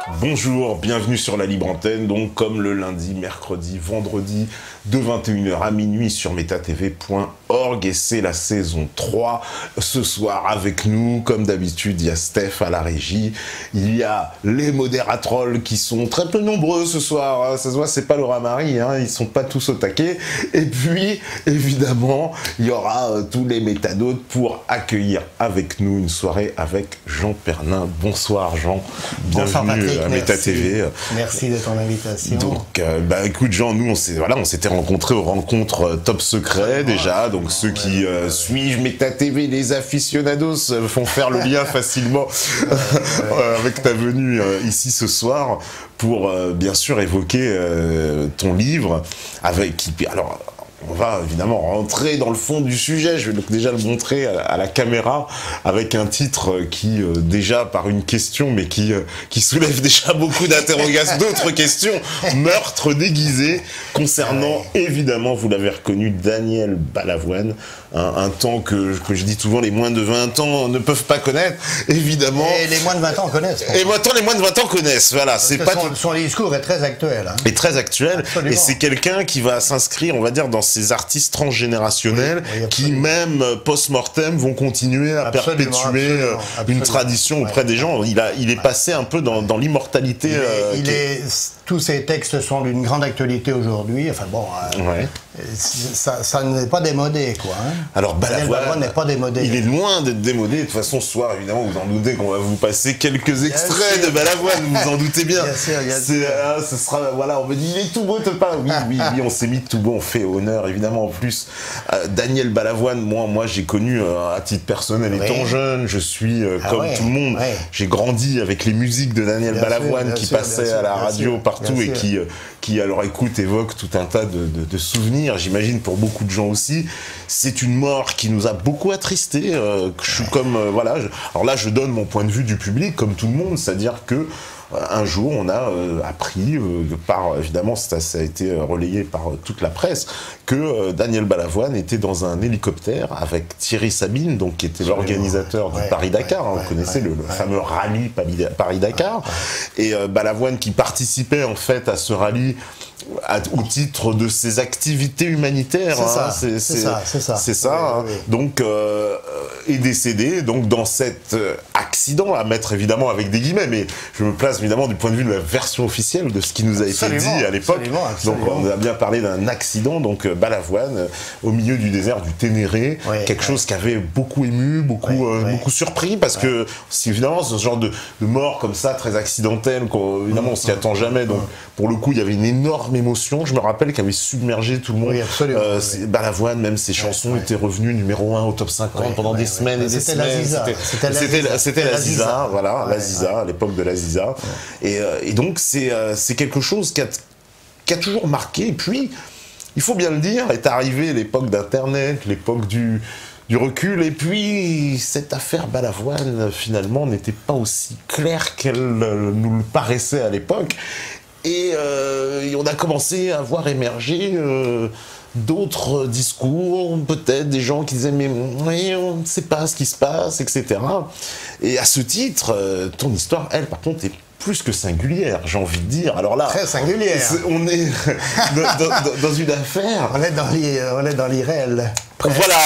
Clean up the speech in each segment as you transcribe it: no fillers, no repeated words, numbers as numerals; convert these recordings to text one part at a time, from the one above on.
Bonjour, bienvenue sur la Libre Antenne, donc comme le lundi, mercredi, vendredi, de 21h à minuit sur metatv.org, et c'est la saison 3. Ce soir avec nous, comme d'habitude, il y a Steph à la régie, il y a les modératrolls qui sont très peu nombreux ce soir, ça se voit, c'est pas Laura Marie, hein, ils sont pas tous au taquet, et puis, évidemment, il y aura tous les métanotes pour accueillir avec nous une soirée avec Jean Pernin. Bonsoir Jean, bienvenue à MetaTV. Merci de ton invitation. Donc, écoute Jean, nous on s'était rencontrés aux rencontres Top Secret déjà, donc ceux qui suivent MetaTV, les aficionados font faire le lien facilement avec ta venue ici ce soir pour bien sûr évoquer ton livre alors on va évidemment rentrer dans le fond du sujet. Je vais donc déjà le montrer à la caméra avec un titre qui, déjà par une question, mais qui soulève déjà beaucoup d'interrogations, d'autres questions. Meurtre déguisé, concernant évidemment, vous l'avez reconnu, Daniel Balavoine. Un temps que je dis souvent, les moins de 20 ans ne peuvent pas connaître, évidemment. Et les moins de 20 ans connaissent. Et maintenant, les moins de 20 ans connaissent, voilà. C'est pas son discours est très actuel. Hein. Et très actuel. Absolument. Et c'est quelqu'un qui va s'inscrire, on va dire, dans ces artistes transgénérationnels qui, même post-mortem, vont continuer à perpétuer une tradition auprès des gens. Il est passé un peu dans l'immortalité. Tous ces textes sont d'une grande actualité aujourd'hui. Enfin bon, ça n'est pas démodé, quoi. Hein. Alors Balavoine n'est pas démodé. Il est loin d'être démodé. De toute façon, ce soir, évidemment, vous en doutez qu'on va vous passer quelques extraits de Balavoine. Vous en doutez bien. Ce sera, voilà, on me dit, il est tout beau, te parle. Oui, on s'est mis tout beau. On fait honneur, évidemment, en plus. Daniel Balavoine, moi, j'ai connu à titre personnel étant jeune. Je suis comme tout le monde. J'ai grandi avec les musiques de Daniel Balavoine qui passaient à la radio partout et qui à leur écoute évoque tout un tas de souvenirs, j'imagine pour beaucoup de gens aussi. C'est une mort qui nous a beaucoup attristés. Je suis comme alors là je donne mon point de vue du public comme tout le monde, c'est-à-dire que un jour, on a appris, évidemment, ça a été relayé par toute la presse, que Daniel Balavoine était dans un hélicoptère avec Thierry Sabine, donc, qui était l'organisateur du Paris-Dakar. Vous connaissez le fameux rallye Paris-Dakar. Et Balavoine qui participait en fait à ce rallye au titre de ses activités humanitaires. C'est ça. Donc, est décédé donc dans cet accident, à mettre évidemment avec des guillemets, mais je me place évidemment du point de vue de la version officielle de ce qui nous a été dit à l'époque. Donc on a bien parlé d'un accident, donc Balavoine au milieu du désert du Ténéré, quelque chose qui avait beaucoup ému, beaucoup surpris, parce que c'est évidemment ce genre de mort comme ça, très accidentelle, évidemment on s'y attend jamais, donc pour le coup il y avait une énorme émotion, je me rappelle qu'elle avait submergé tout le monde. Balavoine, même ses chansons étaient revenues numéro 1 au top 50 pendant des semaines et des semaines. C'était la Ziza, voilà, la Ziza, à l'époque de la Ziza. Et donc c'est quelque chose qui a toujours marqué. Et puis, il faut bien le dire, est arrivée l'époque d'Internet, l'époque du recul, et puis cette affaire Balavoine, finalement, n'était pas aussi claire qu'elle nous le paraissait à l'époque. Et on a commencé à voir émerger d'autres discours, peut-être des gens qui disaient mais on ne sait pas ce qui se passe, etc. Et à ce titre, ton histoire, elle, par contre, est plus que singulière, j'ai envie de dire. Alors là, très singulière. On est dans une affaire. On est dans l'irréel. Voilà,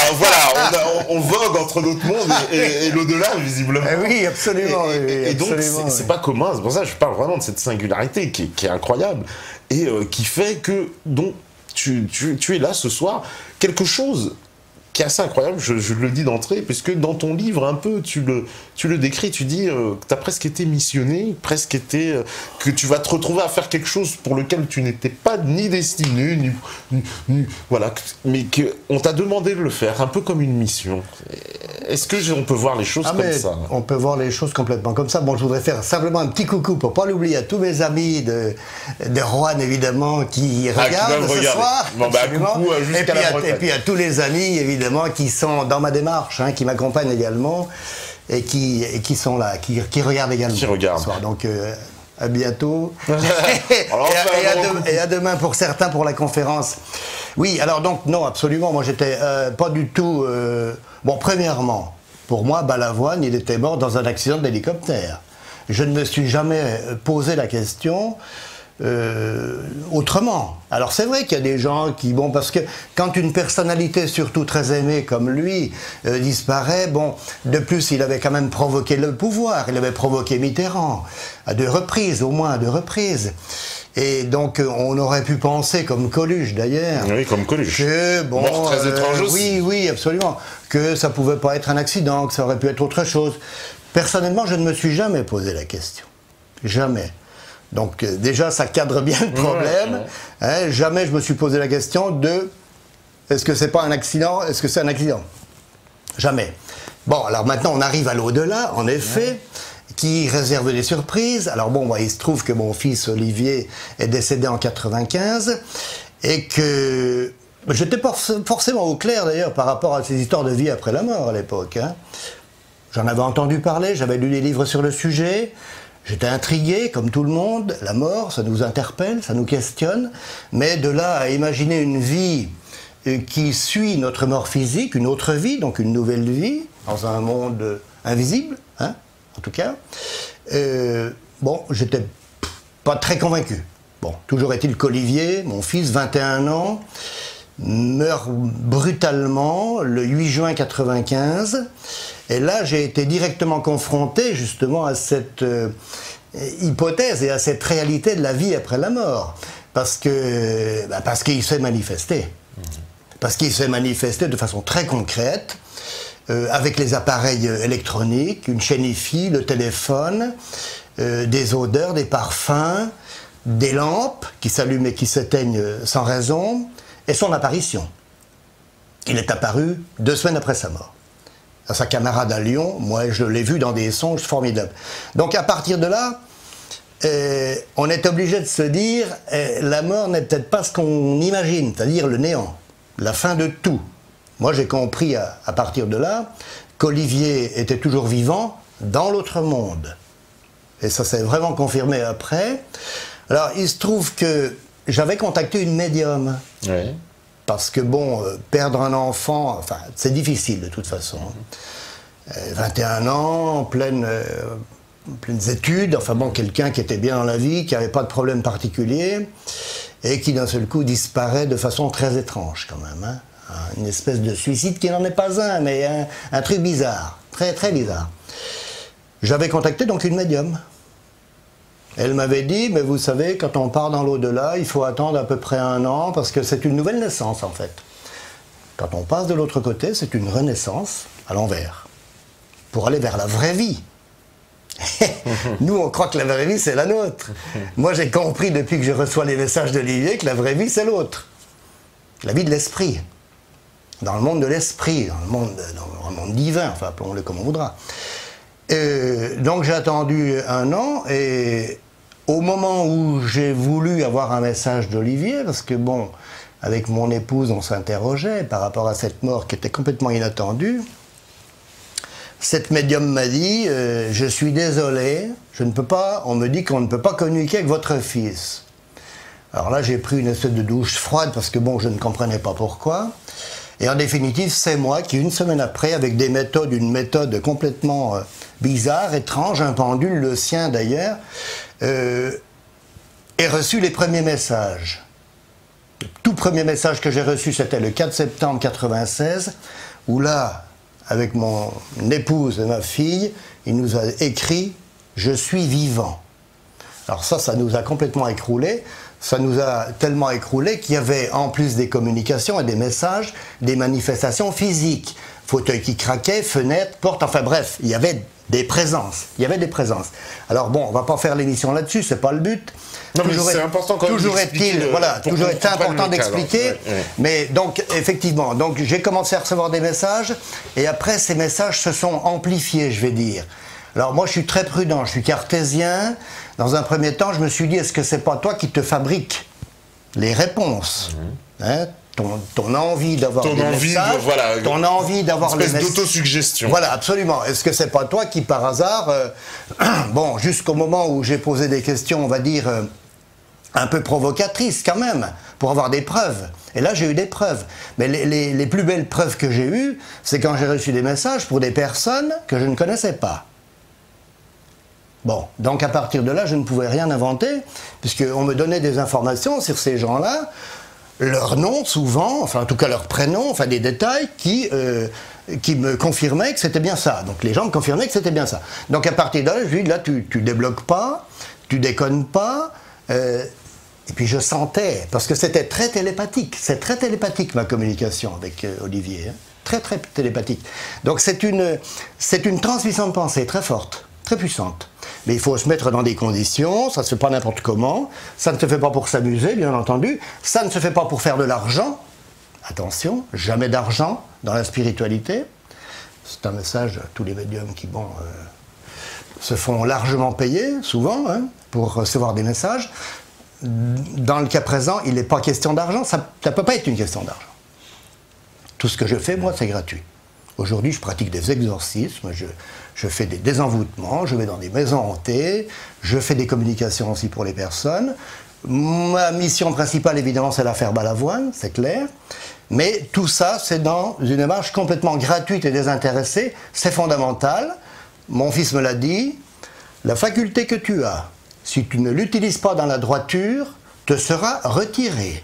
on vogue entre notre monde et l'au-delà, visiblement. Oui, absolument. Et donc, c'est pas commun. C'est pour ça que je parle vraiment de cette singularité qui est incroyable et qui fait que donc tu es là ce soir. Quelque chose qui est assez incroyable, je le dis d'entrée, puisque dans ton livre, un peu, tu le décris, tu dis que tu as presque été missionné, que tu vas te retrouver à faire quelque chose pour lequel tu n'étais pas ni destiné, voilà, mais qu'on t'a demandé de le faire, un peu comme une mission. Est-ce qu'on peut voir les choses comme ça? On peut voir les choses complètement comme ça. Bon, je voudrais faire simplement un petit coucou pour pas l'oublier à tous mes amis de Roanne, évidemment, qui regardent ce soir. Bon, coucou, et puis à tous les amis, évidemment, qui sont dans ma démarche, qui m'accompagnent également, et qui sont là, qui regardent également. Qui regardent. Ce soir. Donc, à bientôt. et à demain pour certains pour la conférence. Oui, alors donc, non, absolument, moi j'étais pas du tout... Bon, premièrement, pour moi, Balavoine, il était mort dans un accident d'hélicoptère. je ne me suis jamais posé la question autrement. Alors c'est vrai qu'il y a des gens qui, bon, parce que quand une personnalité surtout très aimée comme lui disparaît, bon, de plus il avait quand même provoqué le pouvoir, il avait provoqué Mitterrand, à 2 reprises, au moins à 2 reprises. Et donc on aurait pu penser, comme Coluche d'ailleurs, oui, comme Coluche, que bon, mort très étrange aussi. Oui, absolument, que ça pouvait pas être un accident, que ça aurait pu être autre chose. Personnellement, je ne me suis jamais posé la question, jamais. Donc déjà, ça cadre bien le problème. Hein, jamais je me suis posé la question de est-ce que c'est pas un accident, est-ce que c'est un accident? Jamais. Bon, alors maintenant on arrive à l'au-delà, en effet, qui réserve des surprises. Alors bon, il se trouve que mon fils Olivier est décédé en 95 et que j'étais pas forcément au clair d'ailleurs par rapport à ces histoires de vie après la mort à l'époque. Hein. J'en avais entendu parler, j'avais lu des livres sur le sujet. J'étais intrigué, comme tout le monde, la mort, ça nous interpelle, ça nous questionne, mais de là à imaginer une vie qui suit notre mort physique, une autre vie, donc une nouvelle vie, dans un monde invisible, hein, en tout cas, bon, j'étais pas très convaincu. Bon, toujours est-il qu'Olivier, mon fils, 21 ans, meurt brutalement le 8 juin 95. Et là, j'ai été directement confronté justement à cette hypothèse et à cette réalité de la vie après la mort. Parce qu'il s'est manifesté. Parce qu'il s'est manifesté de façon très concrète, avec les appareils électroniques, une chaîne Hi-Fi, le téléphone, des odeurs, des parfums, des lampes qui s'allument et qui s'éteignent sans raison, et son apparition. Il est apparu 2 semaines après sa mort. À sa camarade à Lyon, moi je l'ai vu dans des songes formidables. Donc à partir de là, on est obligé de se dire, la mort n'est peut-être pas ce qu'on imagine, c'est-à-dire le néant, la fin de tout. Moi j'ai compris à partir de là qu'Olivier était toujours vivant dans l'autre monde. Et ça s'est vraiment confirmé après. Alors il se trouve que j'avais contacté une médium. Oui. Parce que bon, perdre un enfant, enfin, c'est difficile de toute façon. 21 ans, en pleines études, enfin bon, quelqu'un qui était bien dans la vie, qui n'avait pas de problème particulier, et qui d'un seul coup disparaît de façon très étrange quand même. Hein. Une espèce de suicide qui n'en est pas un, mais un truc bizarre, très très bizarre. J'avais contacté donc une médium. Elle m'avait dit, mais vous savez, quand on part dans l'au-delà, il faut attendre à peu près 1 an, parce que c'est une nouvelle naissance, en fait. Quand on passe de l'autre côté, c'est une renaissance à l'envers, pour aller vers la vraie vie. Nous, on croit que la vraie vie, c'est la nôtre. Moi, j'ai compris, depuis que je reçois les messages d'Olivier, que la vraie vie, c'est l'autre. La vie de l'esprit. Dans le monde de l'esprit, dans le monde divin, enfin, appelons-le comme on voudra. Donc j'ai attendu 1 an et au moment où j'ai voulu avoir un message d'Olivier, parce que bon, avec mon épouse on s'interrogeait par rapport à cette mort qui était complètement inattendue, cette médium m'a dit je suis désolé, je ne peux pas, on me dit qu'on ne peut pas communiquer avec votre fils. Alors là j'ai pris une espèce de douche froide parce que bon, je ne comprenais pas pourquoi. Et en définitive, c'est moi qui, 1 semaine après, avec des méthodes, une méthode complètement bizarre, étrange, un pendule, le sien d'ailleurs, ai reçu les premiers messages. Le tout premier message que j'ai reçu, c'était le 4 septembre 96, où là, avec mon épouse et ma fille, il nous a écrit « Je suis vivant ». Alors ça nous a complètement écroulé. Ça nous a tellement écroulé qu'il y avait, en plus des communications et des messages, des manifestations physiques. Fauteuil qui craquait, fenêtres, portes, enfin bref, il y avait des présences. Il y avait des présences. Alors bon, on va pas faire l'émission là-dessus, c'est pas le but. Non, mais c'est important quand même est-il, voilà, toujours est important d'expliquer. Ouais. Mais donc, effectivement, donc j'ai commencé à recevoir des messages, et après, ces messages se sont amplifiés, je vais dire. Alors moi, je suis très prudent, je suis cartésien. Dans un premier temps, je me suis dit, est-ce que c'est pas toi qui te fabriques les réponses, hein, ton envie d'avoir des messages, voilà, ton envie d'avoir une espèce d'autosuggestion. Voilà, absolument. Est-ce que c'est pas toi qui, par hasard, bon, jusqu'au moment où j'ai posé des questions, on va dire, un peu provocatrices quand même, pour avoir des preuves. Et là, j'ai eu des preuves. Mais les plus belles preuves que j'ai eues, c'est quand j'ai reçu des messages pour des personnes que je ne connaissais pas. Bon, donc à partir de là, je ne pouvais rien inventer, puisqu'on me donnait des informations sur ces gens-là, leur nom souvent, enfin en tout cas leur prénom, enfin des détails qui me confirmaient que c'était bien ça. Donc les gens me confirmaient que c'était bien ça. Donc à partir de là, je lui dis, là tu débloques pas, tu déconnes pas. Et puis je sentais, parce que c'était très télépathique, c'est très télépathique ma communication avec Olivier, hein. Très très télépathique. Donc c'est une transmission de pensée très forte, très puissante. Mais il faut se mettre dans des conditions, ça ne se fait pas n'importe comment, ça ne se fait pas pour s'amuser, bien entendu, ça ne se fait pas pour faire de l'argent. Attention, jamais d'argent dans la spiritualité. C'est un message à tous les médiums qui, bon, se font largement payer, souvent, hein, pour recevoir des messages. Dans le cas présent, il n'est pas question d'argent, ça ne peut pas être une question d'argent. Tout ce que je fais, moi, c'est gratuit. Aujourd'hui, je pratique des exorcismes, je fais des désenvoûtements, je vais dans des maisons hantées, je fais des communications aussi pour les personnes. Ma mission principale, évidemment, c'est l'affaire Balavoine, c'est clair. Mais tout ça, c'est dans une démarche complètement gratuite et désintéressée. C'est fondamental. Mon fils me l'a dit, la faculté que tu as, si tu ne l'utilises pas dans la droiture, te sera retirée.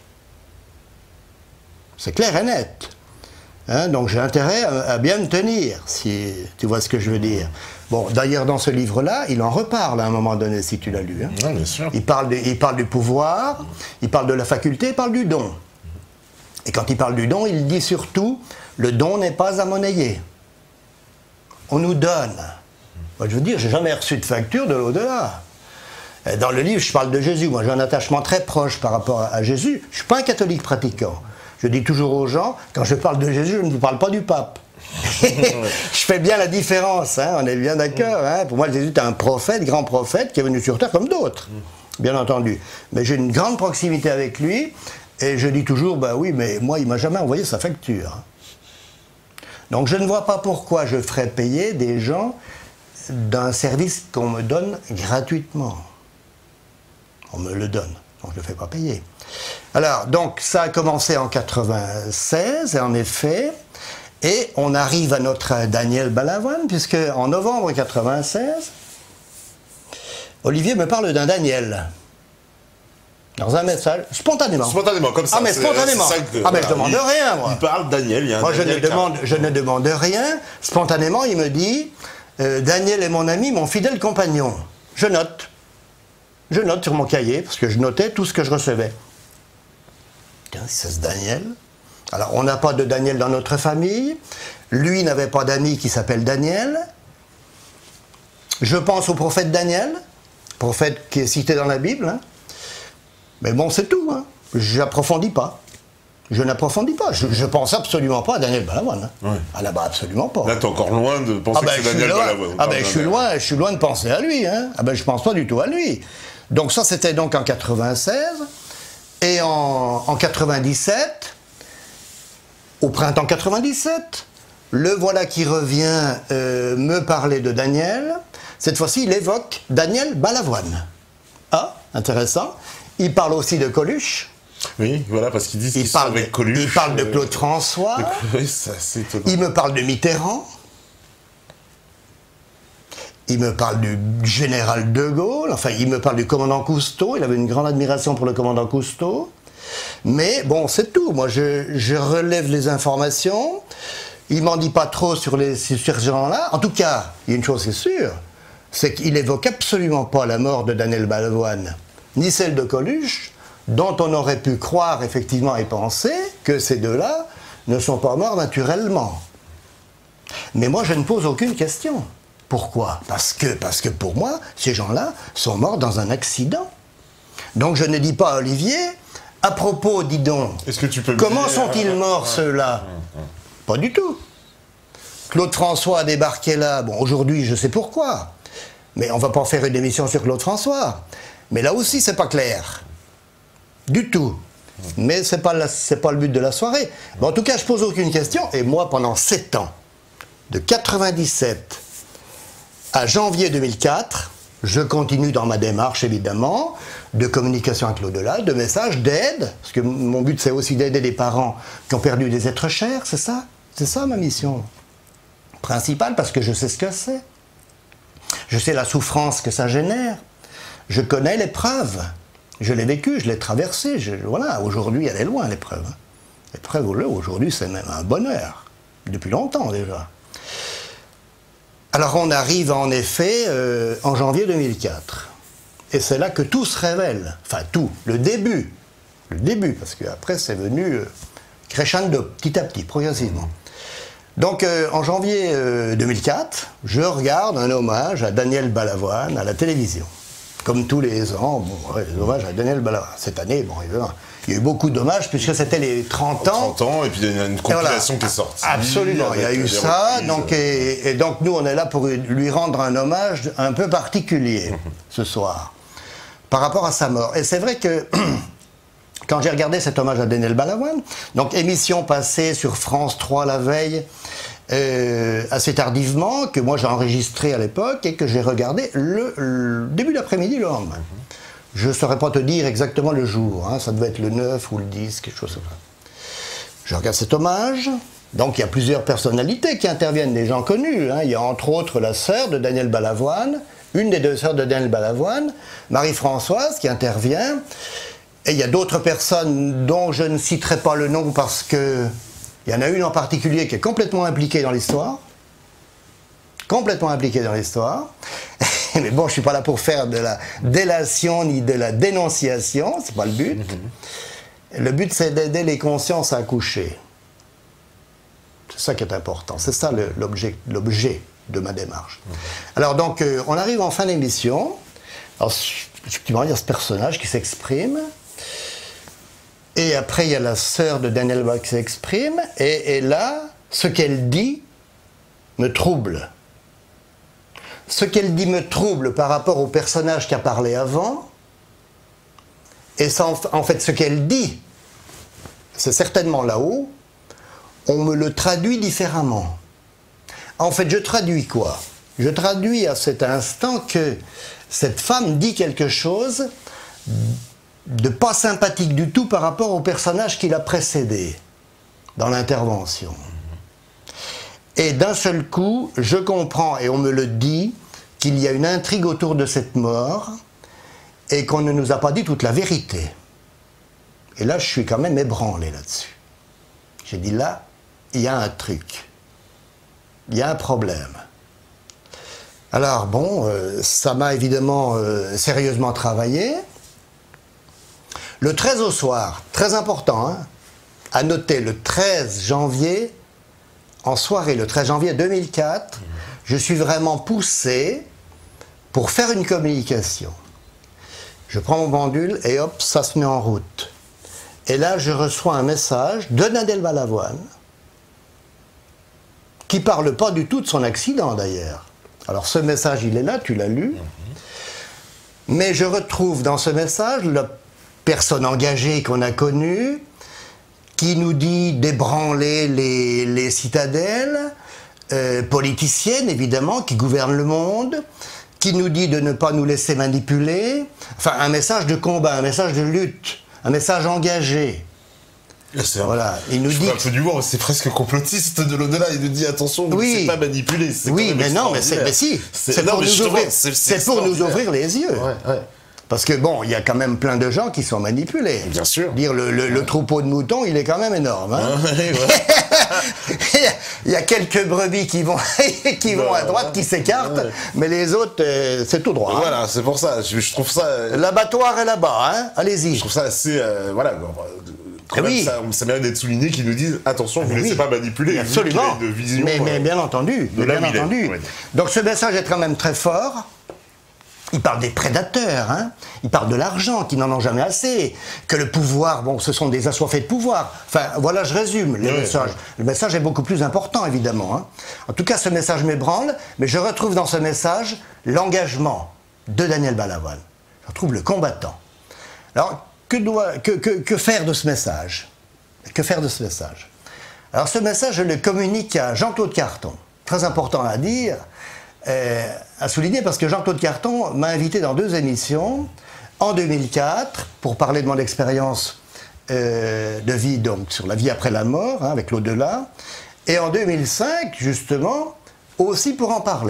C'est clair et net. Hein, donc j'ai intérêt à bien me tenir, si tu vois ce que je veux dire. Bon, d'ailleurs, dans ce livre-là, il en reparle à un moment donné, si tu l'as lu. Hein. Oui, bien sûr. Il parle du pouvoir, il parle de la faculté, il parle du don. Et quand il parle du don, il dit surtout, le don n'est pas à monnayer. On nous donne. Moi, je veux dire, j'ai jamais reçu de facture de l'au-delà. Dans le livre, je parle de Jésus. Moi, j'ai un attachement très proche par rapport à Jésus. Je ne suis pas un catholique pratiquant. Je dis toujours aux gens, quand je parle de Jésus, je ne vous parle pas du pape. Je fais bien la différence, hein, on est bien d'accord. Hein. Pour moi, Jésus est un prophète, grand prophète, qui est venu sur terre comme d'autres, bien entendu. Mais j'ai une grande proximité avec lui, et je dis toujours, bah oui, mais moi, il ne m'a jamais envoyé sa facture. Donc je ne vois pas pourquoi je ferais payer des gens d'un service qu'on me donne gratuitement. On me le donne, donc je ne le fais pas payer. Alors, donc, ça a commencé en 96, en effet, et on arrive à notre Daniel Balavoine, puisque en novembre 96, Olivier me parle d'un Daniel. Dans un message, spontanément. Spontanément, comme ça. Ah, mais spontanément. Ah, mais je demande rien, moi. Il parle Daniel, il y a un moi, Daniel je ne demande rien. Spontanément, il me dit, Daniel est mon ami, mon fidèle compagnon. Je note. Je note sur mon cahier, parce que je notais tout ce que je recevais. Tiens, c'est ce Daniel. Alors, on n'a pas de Daniel dans notre famille. Lui n'avait pas d'ami qui s'appelle Daniel. Je pense au prophète Daniel, prophète qui est cité dans la Bible. Hein. Mais bon, c'est tout. Hein. J'approfondis pas. Je n'approfondis pas. Je pense absolument pas à Daniel Balavoine. Hein. Oui. Ah là-bas, absolument pas. Là, t'es encore loin de penser que c'est Daniel Balavoine. Ah ben, je suis loin de penser à lui. Hein. Ah ben, je pense pas du tout à lui. Donc ça, c'était donc en 96. Et en 97, au printemps 97, le voilà qui revient me parler de Daniel. Cette fois-ci, il évoque Daniel Balavoine. Ah, intéressant. Il parle aussi de Coluche. Oui, voilà, parce qu'ils disent qu'ils sont avec Coluche. Il parle de Claude François. Oui, c'est étonnant. Il me parle de Mitterrand. Il me parle du général de Gaulle. Enfin, il me parle du commandant Cousteau. Il avait une grande admiration pour le commandant Cousteau. Mais bon, c'est tout. Moi, je relève les informations. Il m'en dit pas trop sur ces gens-là. En tout cas, il y a une chose qui est sûre, c'est qu'il évoque absolument pas la mort de Daniel Balavoine, ni celle de Coluche, dont on aurait pu croire effectivement et penser que ces deux-là ne sont pas morts naturellement. Mais moi, je ne pose aucune question. Pourquoi ? Parce que pour moi, ces gens-là sont morts dans un accident. Donc je ne dis pas à Olivier, à propos, dis donc, comment sont-ils morts ceux-là ? Pas du tout. Claude François a débarqué là, bon aujourd'hui je sais pourquoi, mais on va pas faire une émission sur Claude François. Mais là aussi c'est pas clair. Du tout. Mais c'est pas le but de la soirée. Mais en tout cas, je pose aucune question. Et moi, pendant 7 ans, de 97 à janvier 2004, je continue dans ma démarche, évidemment, de communication avec l'au-delà, de messages, d'aide. Parce que mon but, c'est aussi d'aider les parents qui ont perdu des êtres chers, c'est ça ? C'est ça ma mission principale, parce que je sais ce que c'est. Je sais la souffrance que ça génère. Je connais l'épreuve. Je l'ai vécue, je l'ai traversée. Voilà, aujourd'hui, elle est loin, l'épreuve. L'épreuve, aujourd'hui, c'est même un bonheur. Depuis longtemps, déjà. Alors, on arrive, en effet, en janvier 2004. Et c'est là que tout se révèle. Enfin, tout. Le début. Le début, parce qu'après, c'est venu crescendo, petit à petit, progressivement. Donc, en janvier 2004, je regarde un hommage à Daniel Balavoine à la télévision. Comme tous les ans, bon, ouais, les hommages à Daniel Balavoine. Cette année, bon, évidemment, il y a eu beaucoup d'hommages, puisque c'était les 30 ans. 30 ans, et puis il y a une compilation qui est sortie. Absolument, il y a eu ça. Donc, et donc, nous, on est là pour lui rendre un hommage un peu particulier, ce soir, par rapport à sa mort. Et c'est vrai que, quand j'ai regardé cet hommage à Daniel Balavoine, donc émission passée sur France 3 la veille, assez tardivement, que moi j'ai enregistré à l'époque et que j'ai regardé le début d'après-midi le lendemain. Je ne saurais pas te dire exactement le jour, hein, ça devait être le 9 ou le 10, quelque chose comme ça. Je regarde cet hommage, donc il y a plusieurs personnalités qui interviennent, des gens connus, hein. Il y a entre autres la sœur de Daniel Balavoine, une des deux sœurs de Daniel Balavoine, Marie-Françoise, qui intervient. Et il y a d'autres personnes dont je ne citerai pas le nom parce que il y en a une en particulier qui est complètement impliquée dans l'histoire. Complètement impliquée dans l'histoire. Mais bon, je ne suis pas là pour faire de la délation ni de la dénonciation, c'est pas le but. Le but, c'est d'aider les consciences à accoucher. C'est ça qui est important. C'est ça l'objet de ma démarche. Alors donc, on arrive en fin d'émission. Alors, effectivement, il y a ce personnage qui s'exprime. Et après, il y a la sœur de Daniel Balavoine qui s'exprime. Et là, ce qu'elle dit me trouble. Ce qu'elle dit me trouble par rapport au personnage qui a parlé avant. Et ça, en fait, ce qu'elle dit, c'est certainement là-haut, on me le traduit différemment. En fait, je traduis quoi? Je traduis à cet instant que cette femme dit quelque chose de pas sympathique du tout par rapport au personnage qui l'a précédé dans l'intervention. Et d'un seul coup, je comprends, et on me le dit, qu'il y a une intrigue autour de cette mort et qu'on ne nous a pas dit toute la vérité. Et là, je suis quand même ébranlé là-dessus. J'ai dit là, il y a un truc. Il y a un problème. Alors bon, ça m'a évidemment sérieusement travaillé. Le 13 au soir, très important, hein, à noter, le 13 janvier, en soirée, le 13 janvier 2004, je suis vraiment poussé pour faire une communication. Je prends mon pendule et hop, ça se met en route. Et là, je reçois un message de Daniel Balavoine, qui ne parle pas du tout de son accident d'ailleurs. Alors ce message, il est là, tu l'as lu. Mais je retrouve dans ce message la personne engagée qu'on a connue, qui nous dit d'ébranler les citadelles, politiciennes évidemment, qui gouvernent le monde, qui nous dit de ne pas nous laisser manipuler. Enfin, un message de combat, un message de lutte, un message engagé. Voilà, il nous dit. Du moins, c'est presque complotiste de l'au-delà. Il nous dit attention, vous ne laissez pas manipuler. Oui, mais non, mais si. C'est pour nous ouvrir les yeux. Ouais. Parce que bon, il y a quand même plein de gens qui sont manipulés. Bien sûr. Dire le troupeau de moutons, il est quand même énorme. Hein. Il y a quelques brebis qui vont à droite, qui s'écartent, mais les autres, c'est tout droit. Voilà, hein. c'est pour ça. Je trouve ça. L'abattoir est là-bas, hein. Allez-y. Je trouve ça assez, voilà. Quand même, ça mérite d'être souligné qu'ils nous disent attention, vous ne laissez pas manipuler. Absolument. De vision, mais bien entendu. Bien entendu. Ouais. Donc ce message est quand même très fort. Il parle des prédateurs, hein. Il parle de l'argent, qui n'en ont jamais assez, que le pouvoir, bon, ce sont des assoiffés de pouvoir. Enfin, voilà, je résume le message. Le message est beaucoup plus important, évidemment. Hein. En tout cas, ce message m'ébranle, mais je retrouve dans ce message l'engagement de Daniel Balavoine. Je retrouve le combattant. Alors, que faire de ce message? Que faire de ce message? Alors, ce message, je le communique à Jean-Claude Carton. Très important à dire. À souligner parce que Jean-Claude Carton m'a invité dans 2 émissions en 2004 pour parler de mon expérience de vie, donc sur la vie après la mort, hein, avec l'au-delà, et en 2005 justement aussi pour en parler.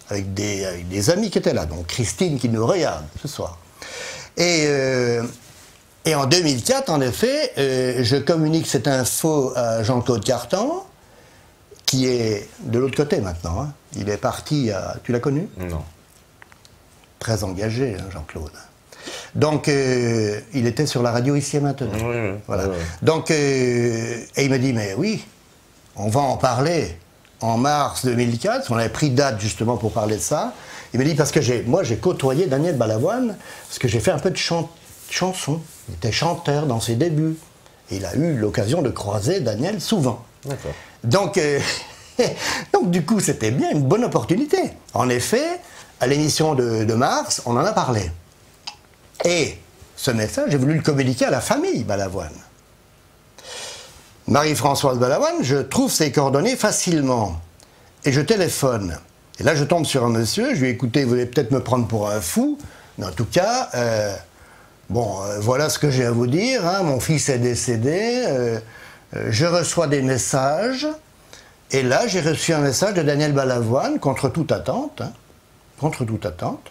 avec des amis qui étaient là, donc Christine qui nous regarde ce soir. Et en 2004, en effet, je communique cette info à Jean-Claude Cartan, qui est de l'autre côté maintenant. Hein. Il est parti à... Tu l'as connu? Non. Très engagé, hein, Jean-Claude. Donc, il était sur la radio Ici et Maintenant. Oui, voilà. Oui. Donc, et il me dit, mais oui, on va en parler en mars 2004. On avait pris date justement pour parler de ça. Il me dit, parce que moi, j'ai côtoyé Daniel Balavoine, parce que j'ai fait un peu de chanson. Il était chanteur dans ses débuts. Et il a eu l'occasion de croiser Daniel souvent. D'accord. Donc, donc, du coup, c'était bien une bonne opportunité. En effet, à l'émission de mars, on en a parlé. Et ce message, j'ai voulu le communiquer à la famille Balavoine. Marie-Françoise Balavoine, je trouve ses coordonnées facilement. Et je téléphone. Et là, je tombe sur un monsieur, je lui ai écouté, vous allez peut-être me prendre pour un fou, mais en tout cas, voilà ce que j'ai à vous dire. Hein. Mon fils est décédé, je reçois des messages. Et là, j'ai reçu un message de Daniel Balavoine, contre toute attente. Hein, contre toute attente.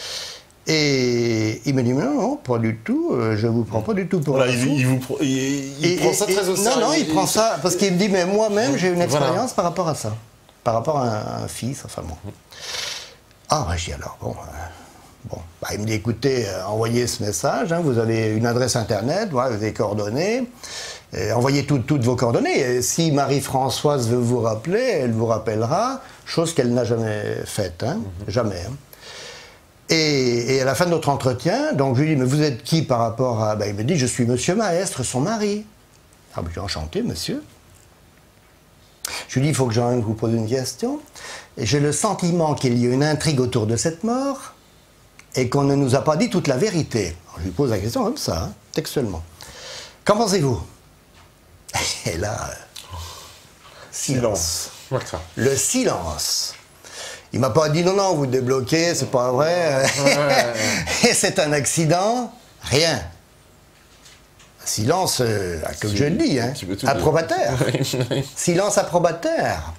Et il me dit, non, pas du tout, je vous prends pas du tout pour voilà, un fou. Il prend ça très au sérieux. Non, il prend ça, parce qu'il me dit, mais moi-même, j'ai une expérience par rapport à ça. Par rapport à un fils, enfin bon. Ah, je dis alors, il me dit, écoutez, envoyez ce message, hein, vous avez une adresse internet, voilà, vous avez des coordonnées, envoyez toutes vos coordonnées. Et si Marie-Françoise veut vous rappeler, elle vous rappellera, chose qu'elle n'a jamais faite, hein, jamais. Hein. Et à la fin de notre entretien, donc je lui dis, mais vous êtes qui par rapport à... il me dit, je suis Monsieur Maestre, son mari. Ah, je suis enchanté, monsieur. Je lui dis, il faut que j'en vous pose une question. Et j'ai le sentiment qu'il y a une intrigue autour de cette mort et qu'on ne nous a pas dit toute la vérité. Alors, je lui pose la question comme ça, hein, textuellement. Qu'en pensez-vous? Et là, silence. Le silence. Il m'a pas dit non, vous débloquez, c'est pas vrai. Et c'est un accident, rien. Silence, comme je le dis, hein, approbateur. Silence approbateur.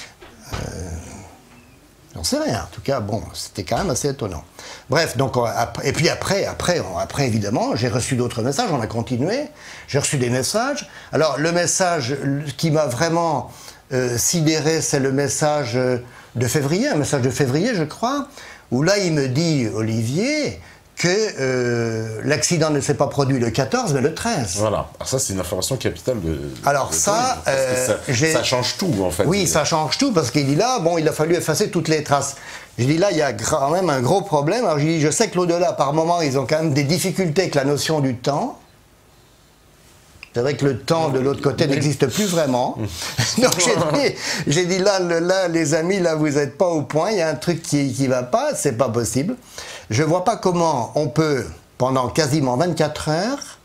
J'en sais rien. En tout cas, bon, c'était quand même assez étonnant. Bref, donc, et puis après, évidemment, j'ai reçu d'autres messages, on a continué. J'ai reçu des messages. Alors, le message qui m'a vraiment sidéré, c'est le message de février, un message de février, je crois, où là, il me dit, Olivier, que l'accident ne s'est pas produit le 14, mais le 13. Voilà. Alors ça, c'est une information capitale de... Alors ça... ça change tout, en fait. Oui, ça change tout, parce qu'il dit là, il a fallu effacer toutes les traces. Je dis là, il y a quand même un gros problème. Alors je dis, je sais que l'au-delà, par moment, ils ont quand même des difficultés avec la notion du temps. C'est vrai que le temps de l'autre côté n'existe plus vraiment. Donc j'ai dit là, les amis, là, vous n'êtes pas au point, il y a un truc qui va pas, c'est pas possible. Je vois pas comment on peut, pendant quasiment 24 heures,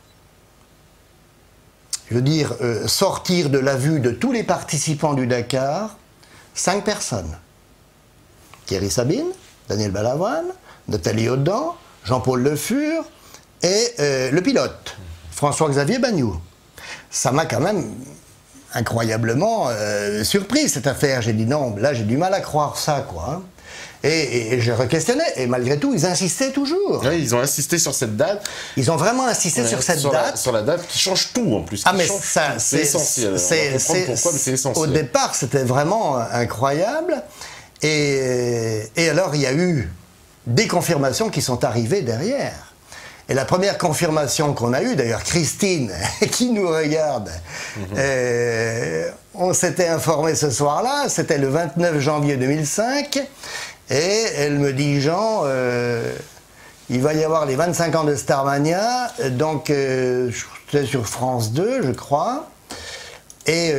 je veux dire, sortir de la vue de tous les participants du Dakar, 5 personnes. Thierry Sabine, Daniel Balavoine, Nathalie Audan, Jean-Paul Le Fur et le pilote, François-Xavier Bagnoud. Ça m'a quand même incroyablement surpris, cette affaire. J'ai dit non, là j'ai du mal à croire ça, quoi. Hein. Et je re-questionnais, et malgré tout, ils insistaient toujours. Oui, ils ont insisté sur cette date. Ils ont vraiment insisté sur cette date. Sur la date qui change tout, en plus. Ah, mais ça, c'est essentiel. C'est essentiel. Au départ, c'était vraiment incroyable. Et alors, il y a eu des confirmations qui sont arrivées derrière. Et la première confirmation qu'on a eue, d'ailleurs Christine, qui nous regarde, on s'était informé ce soir-là, c'était le 29 janvier 2005, et elle me dit, Jean, il va y avoir les 25 ans de Starmania, donc c'était sur France 2, je crois, et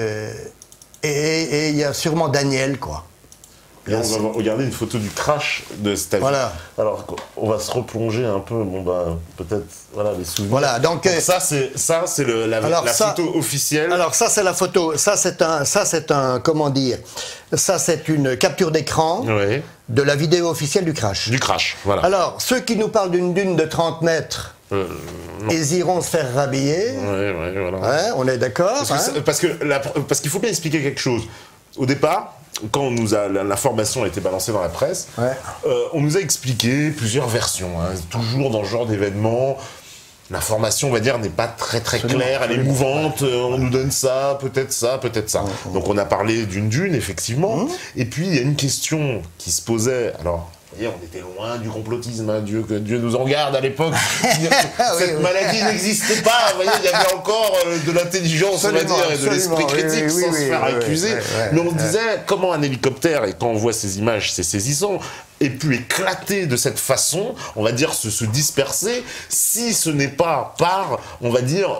il y a sûrement Daniel, quoi. Et on va regarder une photo du crash de cet avion. Voilà. Alors, on va se replonger un peu, peut-être, voilà, les souvenirs. Voilà, donc ça, c'est la photo officielle. Alors, ça, c'est la photo, ça, c'est un, comment dire, ça, c'est une capture d'écran de la vidéo officielle du crash. Du crash, voilà. Alors, ceux qui nous parlent d'une dune de 30 mètres, ils iront se faire rhabiller. Oui, voilà. Hein, on est d'accord. Parce qu'il faut bien expliquer quelque chose. Au départ, quand l'information a été balancée dans la presse, on nous a expliqué plusieurs versions, hein, toujours dans ce genre d'événement. L'information, on va dire, n'est pas très claire, elle est mouvante, on nous donne ça, peut-être ça, peut-être ça. Donc on a parlé d'une dune, effectivement, et puis il y a une question qui se posait, alors... Vous voyez, on était loin du complotisme, hein, que Dieu nous en garde à l'époque. Cette maladie n'existait pas, vous voyez, il y avait encore de l'intelligence, on va dire, et de l'esprit critique sans se faire accuser. Mais on disait, comment un hélicoptère, et quand on voit ces images, c'est saisissant, ait pu éclater de cette façon, on va dire, se disperser, si ce n'est pas par, on va dire...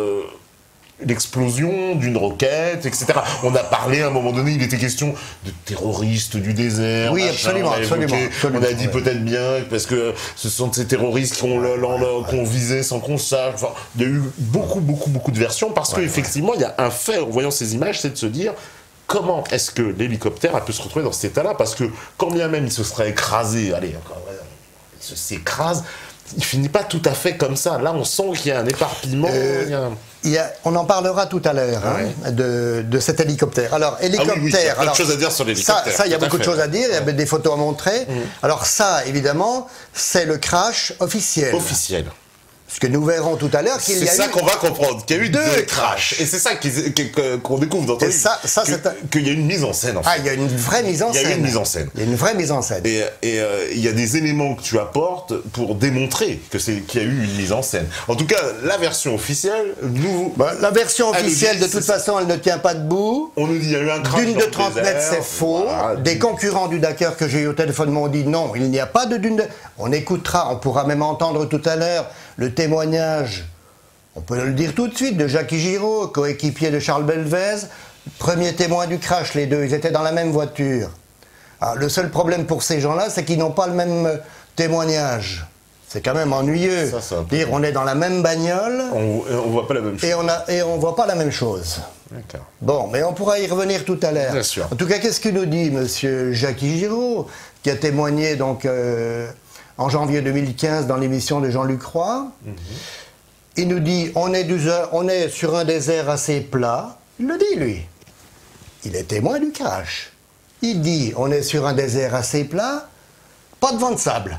l'explosion d'une roquette, etc. On a parlé à un moment donné, il était question de terroristes du désert. Oui, absolument. On a dit peut-être bien, parce que ce sont ces terroristes qu'on visait sans qu'on sache. Enfin, il y a eu beaucoup de versions, parce qu'effectivement, il y a un fait, en voyant ces images, c'est de se dire... Comment est-ce que l'hélicoptère a pu se retrouver dans cet état-là? Parce que quand bien même il se serait écrasé, il s'écrase, il finit pas tout à fait comme ça. Là, on sent qu'il y a un éparpillement. On en parlera tout à l'heure de cet hélicoptère. Alors, hélicoptère... il y a plein de choses à dire sur l'hélicoptère. Ça, il y a beaucoup de choses à dire, il y a des photos à montrer. Alors ça, évidemment, c'est le crash officiel. Officiel. Parce que nous verrons tout à l'heure qu'il y a eu... C'est ça qu'on va comprendre, qu'il y a eu deux crashs. Et c'est ça qu'on découvre dans ton livre. Qu'il y a une mise en scène, en fait. Ah, il y a une vraie mise en scène. Il y a une mise en scène. Il y a une vraie mise en scène. Et il y a des éléments que tu apportes pour démontrer qu'il y a eu une mise en scène. En tout cas, la version officielle, la version officielle, de toute façon, elle ne tient pas debout. On nous dit qu'il y a eu un crash. Dune de 30 mètres, c'est faux. Voilà, des concurrents du Dakar que j'ai eu au téléphone m'ont dit non, il n'y a pas de dune de... On écoutera, on pourra même entendre tout à l'heure le témoignage, on peut le dire tout de suite, de Jackie Giraud, coéquipier de Charles Belvez, premier témoin du crash, les deux, ils étaient dans la même voiture. Alors, le seul problème pour ces gens-là, c'est qu'ils n'ont pas le même témoignage. C'est quand même ennuyeux. Dire, on est dans la même bagnole, on voit pas la même chose. Et on voit pas la même chose. D'accord. Bon, mais on pourra y revenir tout à l'heure. Bien sûr. En tout cas, qu'est-ce que nous dit monsieur Jackie Giraud, qui a témoigné donc... en janvier 2015, dans l'émission de Jean-Luc Roy, il nous dit on est sur un désert assez plat. Il le dit, lui. Il est témoin du crash. Il dit on est sur un désert assez plat, pas de vent de sable.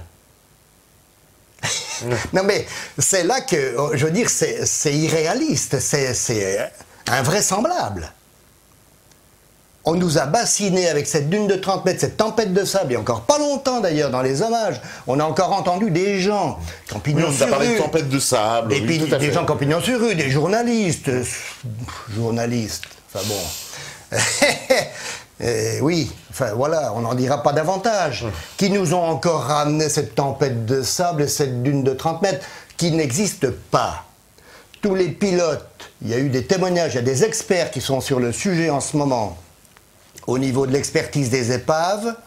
Non, mais c'est là que, je veux dire, c'est irréaliste, c'est invraisemblable. On nous a bassinés avec cette dune de 30 mètres, cette tempête de sable, il y a encore pas longtemps d'ailleurs dans les hommages. On a encore entendu des gens campignon sur rue. On a parlé de tempête de sable. Et puis des gens campignon sur rue, des journalistes. Enfin bon. Oui, enfin voilà, on n'en dira pas davantage. Qui nous ont encore ramené cette tempête de sable et cette dune de 30 mètres qui n'existe pas. Tous les pilotes, il y a eu des témoignages, il y a des experts qui sont sur le sujet en ce moment. Au niveau de l'expertise des épaves,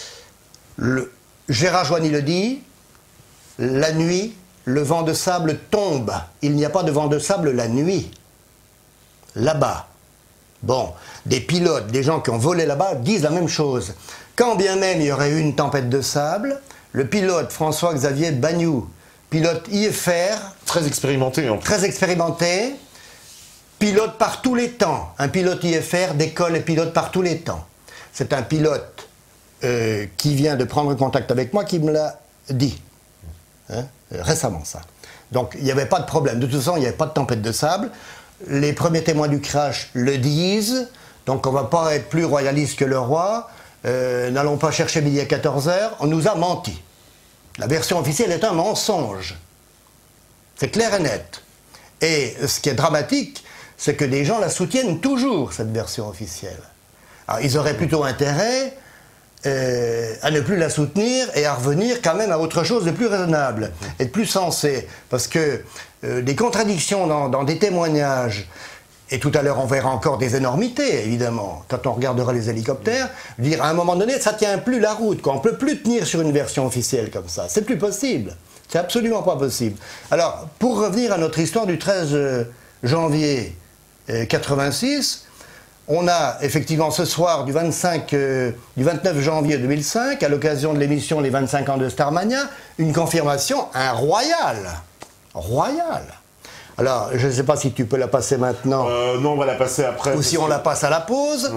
Gérard Joigny le dit, la nuit, le vent de sable tombe. Il n'y a pas de vent de sable la nuit. Là-bas. Bon, des pilotes, des gens qui ont volé là-bas disent la même chose. Quand bien même il y aurait eu une tempête de sable, le pilote François-Xavier Bagnoud, pilote IFR... Très expérimenté. Très expérimenté. Pilote par tous les temps. Un pilote IFR décolle et pilote par tous les temps. C'est un pilote qui vient de prendre contact avec moi qui me l'a dit. Récemment, ça. Donc, il n'y avait pas de problème. De toute façon, il n'y avait pas de tempête de sable. Les premiers témoins du crash le disent. Donc, on ne va pas être plus royaliste que le roi. N'allons pas chercher midi à 14h. On nous a menti. La version officielle est un mensonge. C'est clair et net. Et ce qui est dramatique, c'est que des gens la soutiennent toujours, cette version officielle. Alors, ils auraient plutôt intérêt à ne plus la soutenir et à revenir quand même à autre chose de plus raisonnable et de plus sensé. Parce que des contradictions dans des témoignages, et tout à l'heure on verra encore des énormités, évidemment, quand on regardera les hélicoptères, dire à un moment donné, ça ne tient plus la route, quoi. On ne peut plus tenir sur une version officielle comme ça. C'est plus possible. C'est absolument pas possible. Alors, pour revenir à notre histoire du 13 janvier 86, on a effectivement ce soir du 29 janvier 2005, à l'occasion de l'émission Les 25 ans de Starmania, une confirmation, un royal. Royal. Alors, je ne sais pas si tu peux la passer maintenant. Non, on va la passer après. Ou si on la passe à la pause. Ouais.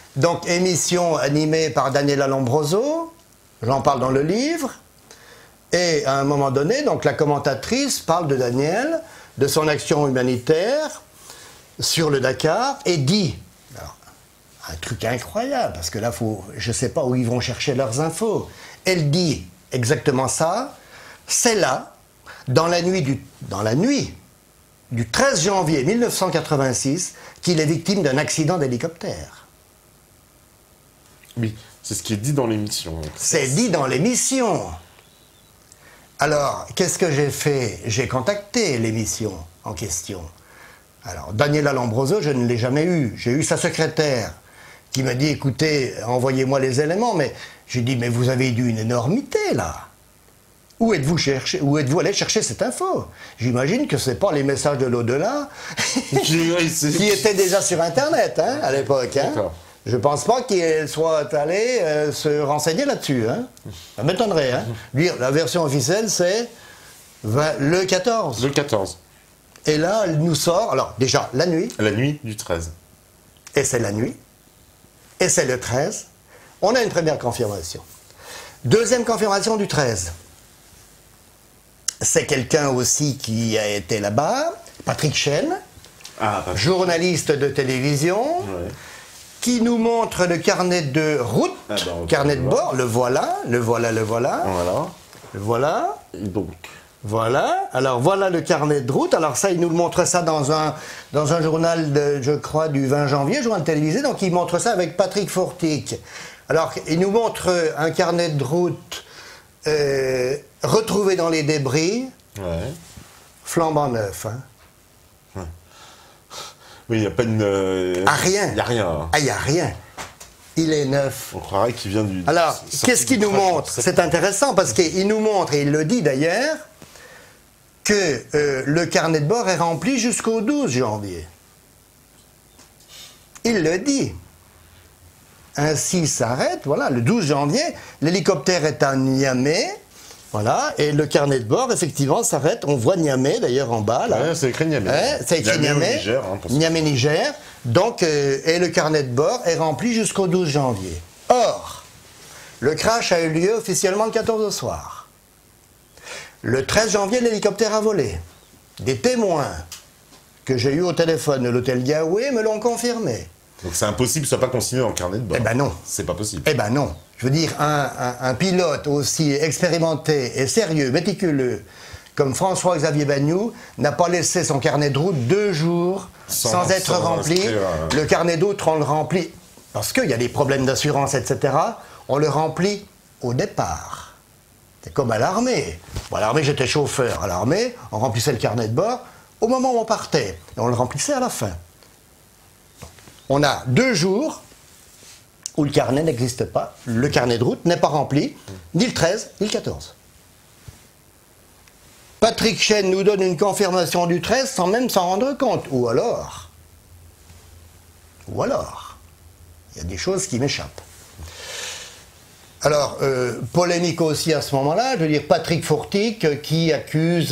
Donc, émission animée par Daniela Lombroso, j'en parle dans le livre, et à un moment donné, donc la commentatrice parle de Daniel, de son action humanitaire sur le Dakar, et dit, alors, un truc incroyable, parce que là, je ne sais pas où ils vont chercher leurs infos, elle dit exactement ça, c'est là, dans la nuit du 13 janvier 1986, qu'il est victime d'un accident d'hélicoptère. Oui, c'est ce qui est dit dans l'émission. C'est dit dans l'émission. Alors, qu'est-ce que j'ai fait? J'ai contacté l'émission en question. Alors, Daniela Lombroso, je ne l'ai jamais eu. J'ai eu sa secrétaire qui m'a dit, écoutez, envoyez-moi les éléments. Mais j'ai dit, mais vous avez dû une énormité, là. Où êtes-vous allé chercher cette info? J'imagine que ce n'est pas les messages de l'au-delà qui étaient déjà sur Internet, hein, à l'époque. Hein. Je ne pense pas qu'il soit allé se renseigner là-dessus. Hein. Ça m'étonnerait. Hein. Lui, la version officielle, c'est le 14. Le 14. Et là, elle nous sort, alors déjà, la nuit. La nuit du 13. Et c'est la nuit. Et c'est le 13. On a une première confirmation. Deuxième confirmation du 13. C'est quelqu'un aussi qui a été là-bas, Patrick Chêne, journaliste de télévision, qui nous montre le carnet de route, carnet de bord, le voilà. Donc. Voilà, alors voilà le carnet de route. Alors ça, il nous le montre ça dans un journal, je crois, du 20 janvier, journal télévisé. Donc il montre ça avec Patrick Fortic. Alors il nous montre un carnet de route retrouvé dans les débris, flambant neuf. Hein. Ouais. Oui, il n'y a pas une... rien. Il n'y a rien. Ah, il n'y a rien. Il est neuf. On croirait qu'il vient du... Alors, qu'est-ce qu'il nous montre? C'est intéressant parce qu'il nous montre, et il le dit d'ailleurs, que le carnet de bord est rempli jusqu'au 12 janvier. Il le dit. Ainsi s'arrête, voilà, le 12 janvier, l'hélicoptère est à Niamey, voilà, et le carnet de bord, effectivement, s'arrête, on voit Niamey, d'ailleurs, en bas, là. Ouais, c'est écrit Niamey. C'est écrit Niamey, Niger, hein, Niamey, Niger, donc, et le carnet de bord est rempli jusqu'au 12 janvier. Or, le crash a eu lieu officiellement le 14 au soir. Le 13 janvier, l'hélicoptère a volé. Des témoins que j'ai eus au téléphone de l'hôtel Gaoué me l'ont confirmé. Donc c'est impossible que ce soit pas consigné dans le carnet de bord. Eh ben non. C'est pas possible. Eh ben non. Je veux dire, un pilote aussi expérimenté et sérieux, méticuleux, comme François-Xavier Bagnoud, n'a pas laissé son carnet de route 2 jours sans être rempli. Le carnet d'autres, on le remplit, parce qu'il y a des problèmes d'assurance, etc., on le remplit au départ. C'est comme à l'armée. Bon, à l'armée, j'étais chauffeur. À l'armée, on remplissait le carnet de bord au moment où on partait. Et on le remplissait à la fin. On a 2 jours où le carnet n'existe pas, le carnet de route n'est pas rempli, ni le 13, ni le 14. Patrick Chêne nous donne une confirmation du 13 sans même s'en rendre compte. Ou alors, il y a des choses qui m'échappent. Alors, polémique aussi à ce moment-là, je veux dire, Patrick Fortic qui accuse...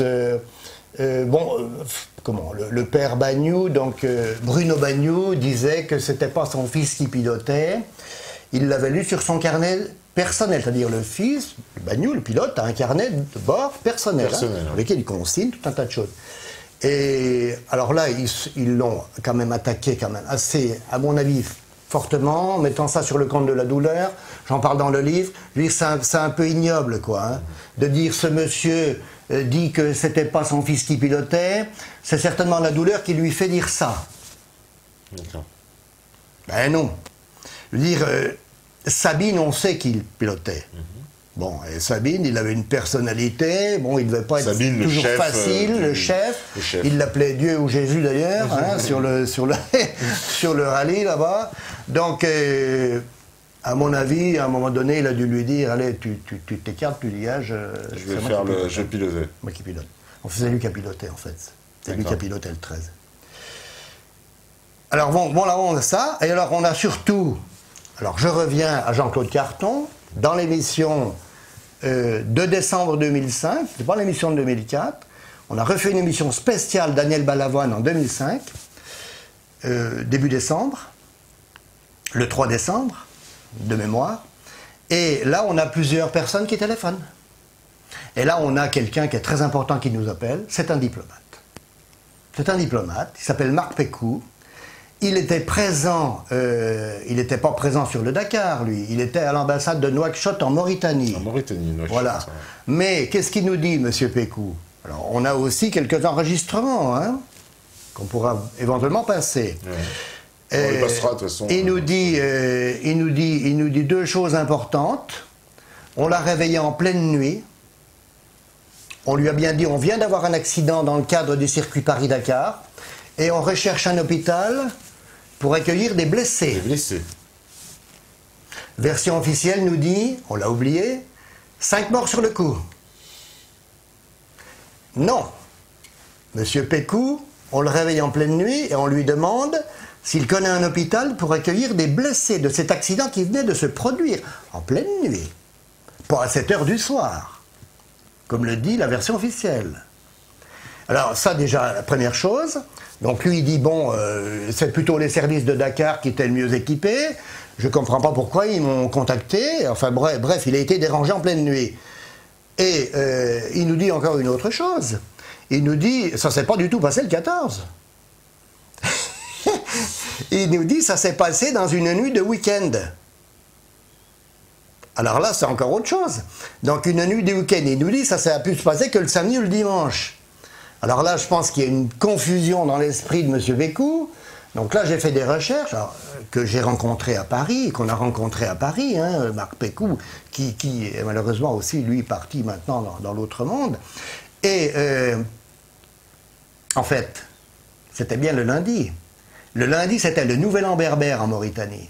le père Bagnoud, donc Bruno Bagnoud, disait que c'était pas son fils qui pilotait. Il l'avait lu sur son carnet personnel, c'est-à-dire le fils, Bagnoud, le pilote, a un carnet de bord personnel, hein, avec lequel il consigne tout un tas de choses. Et alors là, ils l'ont quand même attaqué, quand même assez, à mon avis, fortement, en mettant ça sur le compte de la douleur. J'en parle dans le livre. C'est un peu ignoble, quoi, hein, de dire ce monsieur dit que c'était pas son fils qui pilotait. C'est certainement la douleur qui lui fait dire ça. D'accord. Ben non. Je veux dire, Sabine, on sait qu'il pilotait. Bon, et Sabine, il avait une personnalité, bon, il ne devait pas être Sabine, toujours chef, facile, le chef. Il l'appelait Dieu ou Jésus d'ailleurs, hein, sur le rallye là-bas. Donc, à mon avis, à un moment donné, il a dû lui dire, allez, tu t'écartes, tu dégages. Je vais piloter. Moi qui pilote. C'est lui qui a piloté, en fait. C'est lui qui a piloté le 13. Alors, bon, là, on a ça. Et alors, on a surtout... Alors, je reviens à Jean-Claude Carton, dans l'émission de décembre 2005, c'est pas l'émission de 2004, on a refait une émission spéciale Daniel Balavoine en 2005, début décembre, le 3 décembre, de mémoire. Et là, on a plusieurs personnes qui téléphonent. Et là, on a quelqu'un qui est très important qui nous appelle. C'est un diplomate. C'est un diplomate. Il s'appelle Marc Pécou. Il était présent, il n'était pas présent sur le Dakar, lui. Il était à l'ambassade de Nouakchott en Mauritanie. En Mauritanie, Nouakchott. Voilà. Mais qu'est-ce qu'il nous dit, monsieur Pécou? Alors, on a aussi quelques enregistrements, hein, qu'on pourra éventuellement passer. Ouais. On les passera, de toute façon. Il nous dit deux choses importantes. On l'a réveillé en pleine nuit. On lui a bien dit, on vient d'avoir un accident dans le cadre du circuit Paris-Dakar, et on recherche un hôpital pour accueillir des blessés. Des blessés. Version officielle nous dit, on l'a oublié, 5 morts sur le coup. Non. Monsieur Pécou, on le réveille en pleine nuit et on lui demande s'il connaît un hôpital pour accueillir des blessés de cet accident qui venait de se produire en pleine nuit. Pas à 7 heures du soir, comme le dit la version officielle. Alors ça déjà, la première chose. Donc lui il dit, bon, c'est plutôt les services de Dakar qui étaient le mieux équipés. Je ne comprends pas pourquoi ils m'ont contacté. Enfin bref, il a été dérangé en pleine nuit. Et il nous dit encore une autre chose. Il nous dit, ça s'est pas du tout passé le 14. Il nous dit, ça s'est passé dans une nuit de week-end. Alors là, c'est encore autre chose. Donc une nuit de week-end, il nous dit, ça a pu se passer que le samedi ou le dimanche. Alors là, je pense qu'il y a une confusion dans l'esprit de M. Pécou. Donc là, j'ai fait des recherches que j'ai rencontrées à Paris, qu'on a rencontrées à Paris, hein, Marc Pécou, qui est malheureusement aussi, lui, parti maintenant dans l'autre monde. Et en fait, c'était bien le lundi. Le lundi, c'était le Nouvel An berbère en Mauritanie.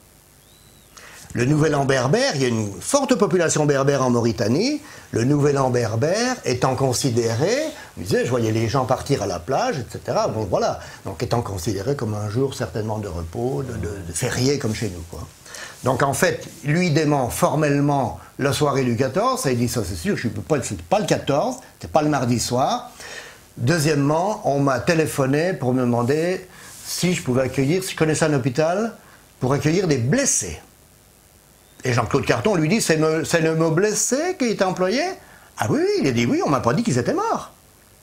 Le Nouvel An berbère, il y a une forte population berbère en Mauritanie. Le Nouvel An berbère étant considéré, je voyais les gens partir à la plage, etc. Bon, voilà. Donc étant considéré comme un jour certainement de repos, de férié comme chez nous, quoi. Donc en fait, lui dément formellement la soirée du 14, et il dit ça c'est sûr, c'est pas le 14, c'est pas le mardi soir. Deuxièmement, on m'a téléphoné pour me demander si je pouvais accueillir, si je connaissais un hôpital pour accueillir des blessés. Et Jean-Claude Carton lui dit, c'est le mot blessé qui est employé? Ah oui, il a dit oui, on m'a pas dit qu'ils étaient morts.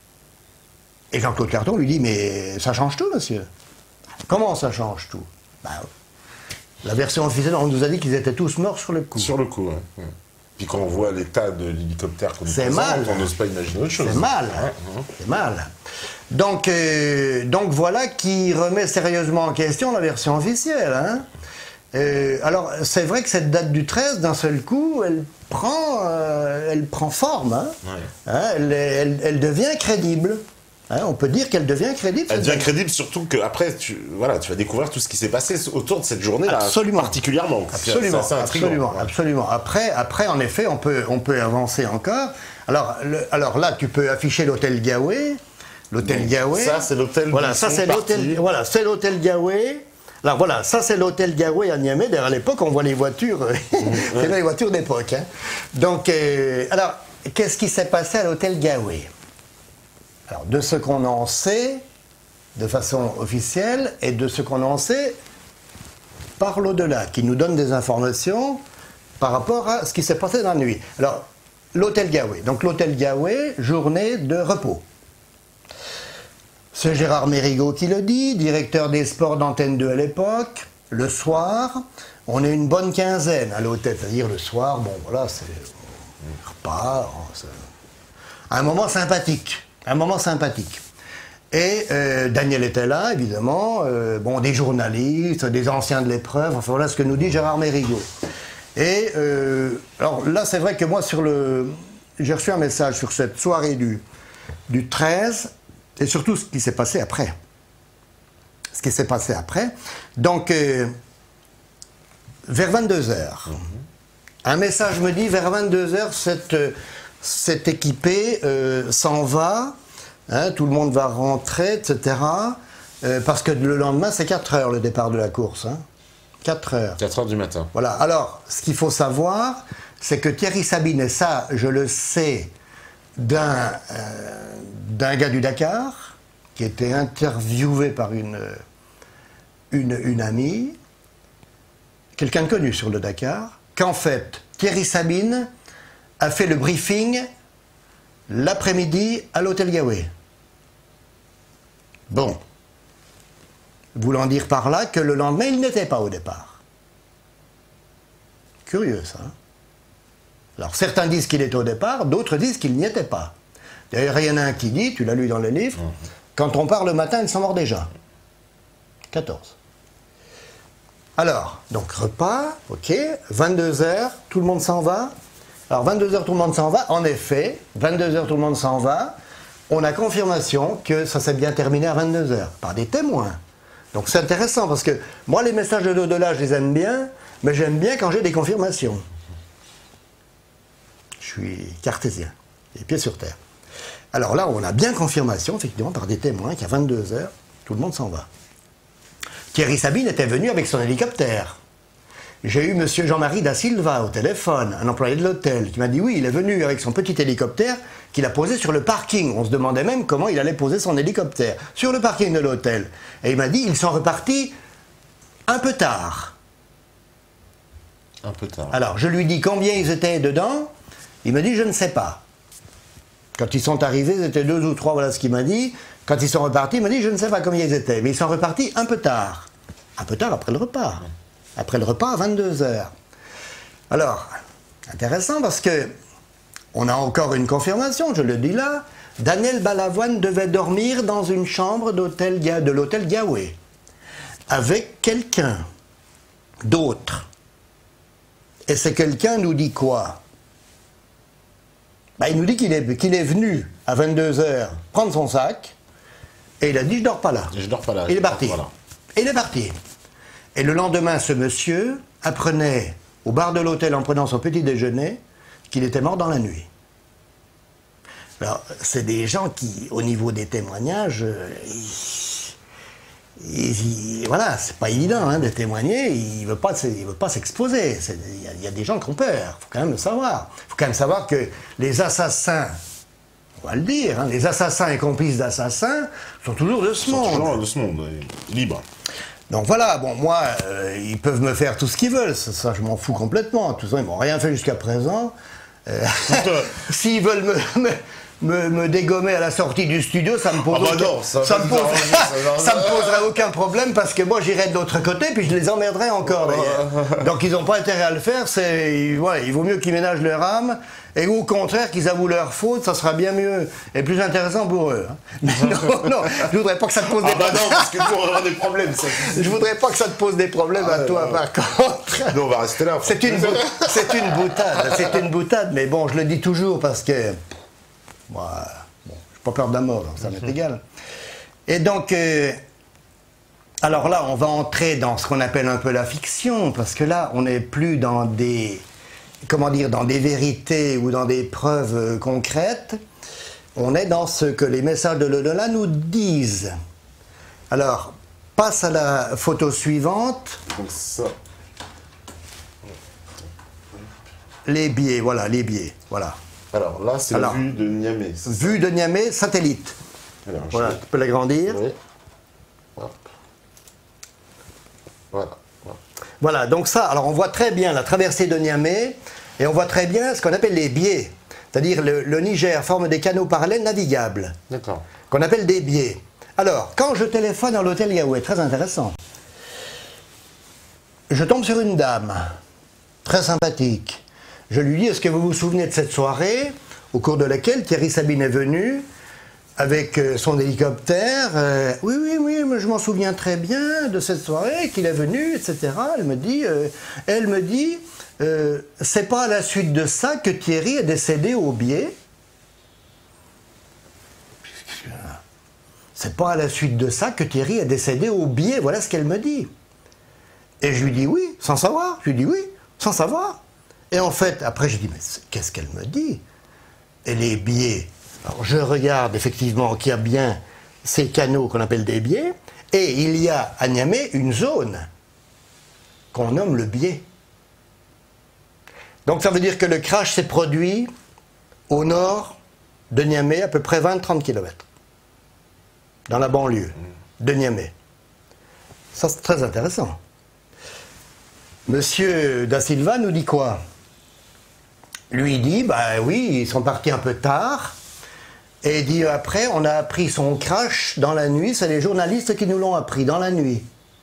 Et Jean-Claude Carton lui dit, mais ça change tout, monsieur. Comment ça change tout? Ben, la version officielle, on nous a dit qu'ils étaient tous morts sur le coup. Sur le coup, oui. Puis quand on voit l'état de l'hélicoptère qu'on nous présente, on n'ose pas imaginer autre chose. C'est mal, c'est mal. Donc voilà qui remet sérieusement en question la version officielle, hein. Alors, c'est vrai que cette date du 13, d'un seul coup, elle prend forme. Hein. Ouais. Hein, elle devient crédible. Hein, on peut dire qu'elle devient crédible. Elle devient crédible surtout qu'après, tu vas découvrir tout ce qui s'est passé autour de cette journée-là. Absolument. Particulièrement. Absolument. Après, en effet, on peut avancer encore. Alors là, tu peux afficher l'hôtel Gaoué. L'hôtel Gaoué. Ça, c'est l'hôtel. Voilà, ça, c'est l'hôtel. Voilà, c'est l'hôtel Gaoué. Alors voilà, ça c'est l'hôtel Gaoué à Niamey. D'ailleurs à l'époque on voit les voitures, c'est les voitures d'époque. Hein. Donc, alors, qu'est-ce qui s'est passé à l'hôtel Gaoué? Alors, de ce qu'on en sait, de façon officielle, et de ce qu'on en sait par l'au-delà, qui nous donne des informations par rapport à ce qui s'est passé dans la nuit. Alors, l'hôtel Gaoué. Donc l'hôtel Gaoué, journée de repos. C'est Gérard Mérigot qui le dit, directeur des sports d'Antenne 2 à l'époque. Le soir, on est une bonne quinzaine à l'hôtel. C'est-à-dire le soir, bon voilà, c'est un repas, un moment sympathique. Un moment sympathique. Et Daniel était là, évidemment, des journalistes, des anciens de l'épreuve, enfin voilà ce que nous dit Gérard Mérigot. Et alors là, c'est vrai que moi, j'ai reçu un message sur cette soirée du 13, et surtout ce qui s'est passé après. Ce qui s'est passé après. Donc, vers 22h, un message me dit, vers 22h, cet équipé s'en va, hein, tout le monde va rentrer, etc. Parce que le lendemain, c'est 4h le départ de la course. Hein. 4h. 4h du matin. Voilà. Alors, ce qu'il faut savoir, c'est que Thierry Sabine, et ça, je le sais d'un gars du Dakar, qui était interviewé par une amie, quelqu'un de connu sur le Dakar, qu'en fait, Thierry Sabine a fait le briefing l'après-midi à l'hôtel Gaoué. Bon. Voulant dire par là que le lendemain, il n'était pas au départ. Curieux, ça. Hein? Alors, certains disent qu'il est au départ, d'autres disent qu'il n'y était pas. D'ailleurs, il y en a un qui dit, tu l'as lu dans le livre, quand on part le matin, il s'en mord déjà. 14. Alors, donc repas, ok, 22h, tout le monde s'en va. Alors, 22h, tout le monde s'en va. En effet, 22h, tout le monde s'en va. On a confirmation que ça s'est bien terminé à 22h, par des témoins. Donc, c'est intéressant, parce que moi, les messages de l'au-delà, je les aime bien, mais j'aime bien quand j'ai des confirmations. Je suis cartésien, les pieds sur terre. Alors là, on a bien confirmation, effectivement, par des témoins, qu'à 22h, tout le monde s'en va. Thierry Sabine était venu avec son hélicoptère. J'ai eu M. Jean-Marie da Silva au téléphone, un employé de l'hôtel, qui m'a dit oui, il est venu avec son petit hélicoptère qu'il a posé sur le parking. On se demandait même comment il allait poser son hélicoptère sur le parking de l'hôtel. Et il m'a dit, ils sont repartis un peu tard. Un peu tard. Alors, je lui dis combien ils étaient dedans. Il me dit, je ne sais pas. Quand ils sont arrivés, ils étaient 2 ou 3, voilà ce qu'il m'a dit. Quand ils sont repartis, il m'a dit, je ne sais pas combien ils étaient. Mais ils sont repartis un peu tard. Un peu tard après le repas. Après le repas à 22h. Alors, intéressant parce que on a encore une confirmation, je le dis là. Daniel Balavoine devait dormir dans une chambre de l'hôtel Gaoué. Avec quelqu'un d'autre. Et ce quelqu'un nous dit quoi? Il nous dit qu'il est venu à 22h prendre son sac et il a dit je dors pas là. Je dors pas là. Il est parti. Voilà. Et il est parti. Et le lendemain, ce monsieur apprenait au bar de l'hôtel en prenant son petit déjeuner qu'il était mort dans la nuit. Alors, c'est des gens qui, au niveau des témoignages, voilà, c'est pas évident de témoigner, il veut pas s'exposer. Il y a des gens qui ont peur, il faut quand même le savoir. Il faut quand même savoir que les assassins, on va le dire, les assassins et complices d'assassins sont toujours de ce monde. Toujours de ce monde, libre. Donc voilà, bon, moi, ils peuvent me faire tout ce qu'ils veulent, ça je m'en fous complètement. De toute façon, ils m'ont rien fait jusqu'à présent. S'ils veulent me dégommer à la sortie du studio, ça me poserait aucun problème parce que moi j'irais de l'autre côté puis je les emmerderais encore d'ailleurs. Donc ils n'ont pas intérêt à le faire, il vaut mieux qu'ils ménagent leur âme et au contraire qu'ils avouent leur faute, ça sera bien mieux et plus intéressant pour eux. Mais non, je voudrais pas que ça te pose des problèmes. Non, parce que nous on aura des problèmes. Ça. Je voudrais pas que ça te pose des problèmes à toi par contre. Non, on va rester là. C'est une boutade, mais bon, je le dis toujours parce que moi, bon, j'ai pas peur de la mort, ça m'est égal. Et donc, alors là, on va entrer dans ce qu'on appelle un peu la fiction, parce que là, on n'est plus dans des, dans des vérités ou dans des preuves concrètes. On est dans ce que les messages de l'au-delà nous disent. Alors, passe à la photo suivante. Donc ça. Les biais, voilà, les biais, voilà. Alors là, c'est la vue de Niamey. Vue de Niamey, satellite. Alors, voilà, tu peux l'agrandir. Oui. Voilà. Voilà, donc ça, alors on voit très bien la traversée de Niamey, et on voit très bien ce qu'on appelle les biais. C'est-à-dire le Niger forme des canaux parallèles navigables. D'accord. Qu'on appelle des biais. Alors, quand je téléphone à l'hôtel Gaoué, très intéressant, je tombe sur une dame, très sympathique. Je lui dis, est-ce que vous vous souvenez de cette soirée au cours de laquelle Thierry Sabine est venu avec son hélicoptère Oui, mais je m'en souviens très bien de cette soirée, qu'il est venu, etc. Elle me dit, c'est pas à la suite de ça que Thierry est décédé au biais. C'est pas à la suite de ça que Thierry est décédé au biais, voilà ce qu'elle me dit. Et je lui dis oui, sans savoir. Je lui dis oui, sans savoir. Et en fait, après, j'ai dit, mais qu'est-ce qu'elle me dit? Et les biais. Alors, je regarde effectivement qu'il y a bien ces canaux qu'on appelle des biais, et il y a à Niamey une zone qu'on nomme le biais. Donc, ça veut dire que le crash s'est produit au nord de Niamey, à peu près 20-30 km, dans la banlieue de Niamey. Ça, c'est très intéressant. Monsieur Da Silva nous dit quoi? Lui dit, bah oui, ils sont partis un peu tard. Et il dit après, on a appris son crash dans la nuit, c'est les journalistes qui nous l'ont appris, dans la nuit.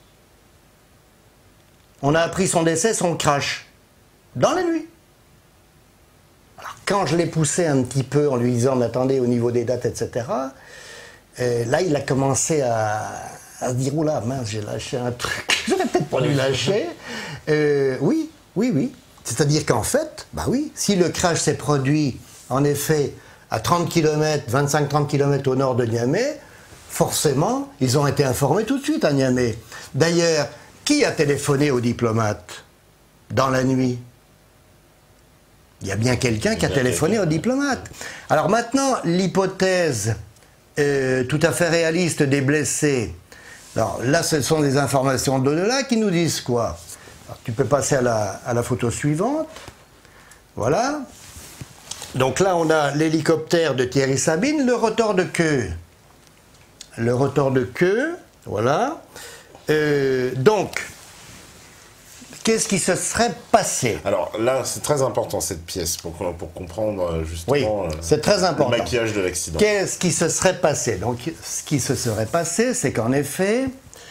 On a appris son décès, son crash, dans la nuit. Alors quand je l'ai poussé un petit peu en lui disant, mais attendez, au niveau des dates, etc., là il a commencé à se dire, oula, mince, j'ai lâché un truc, j'aurais peut-être pas dû lâcher. Oui. C'est-à-dire qu'en fait, bah oui, si le crash s'est produit, en effet, à 30 km, 25-30 km au nord de Niamey, forcément, ils ont été informés tout de suite à Niamey. D'ailleurs, qui a téléphoné aux diplomates dans la nuit? Il y a bien quelqu'un qui a téléphoné aux diplomates. Alors maintenant, l'hypothèse tout à fait réaliste des blessés, alors là, ce sont des informations d'au-delà qui nous disent quoi? Alors, tu peux passer à la photo suivante. Voilà. Donc là, on a l'hélicoptère de Thierry Sabine, le rotor de queue. Le rotor de queue, voilà. Donc, qu'est-ce qui se serait passé? Alors là, c'est très important cette pièce pour comprendre justement c'est très important. Le maquillage de l'accident. Qu'est-ce qui se serait passé? Donc, ce qui se serait passé, c'est qu'en effet,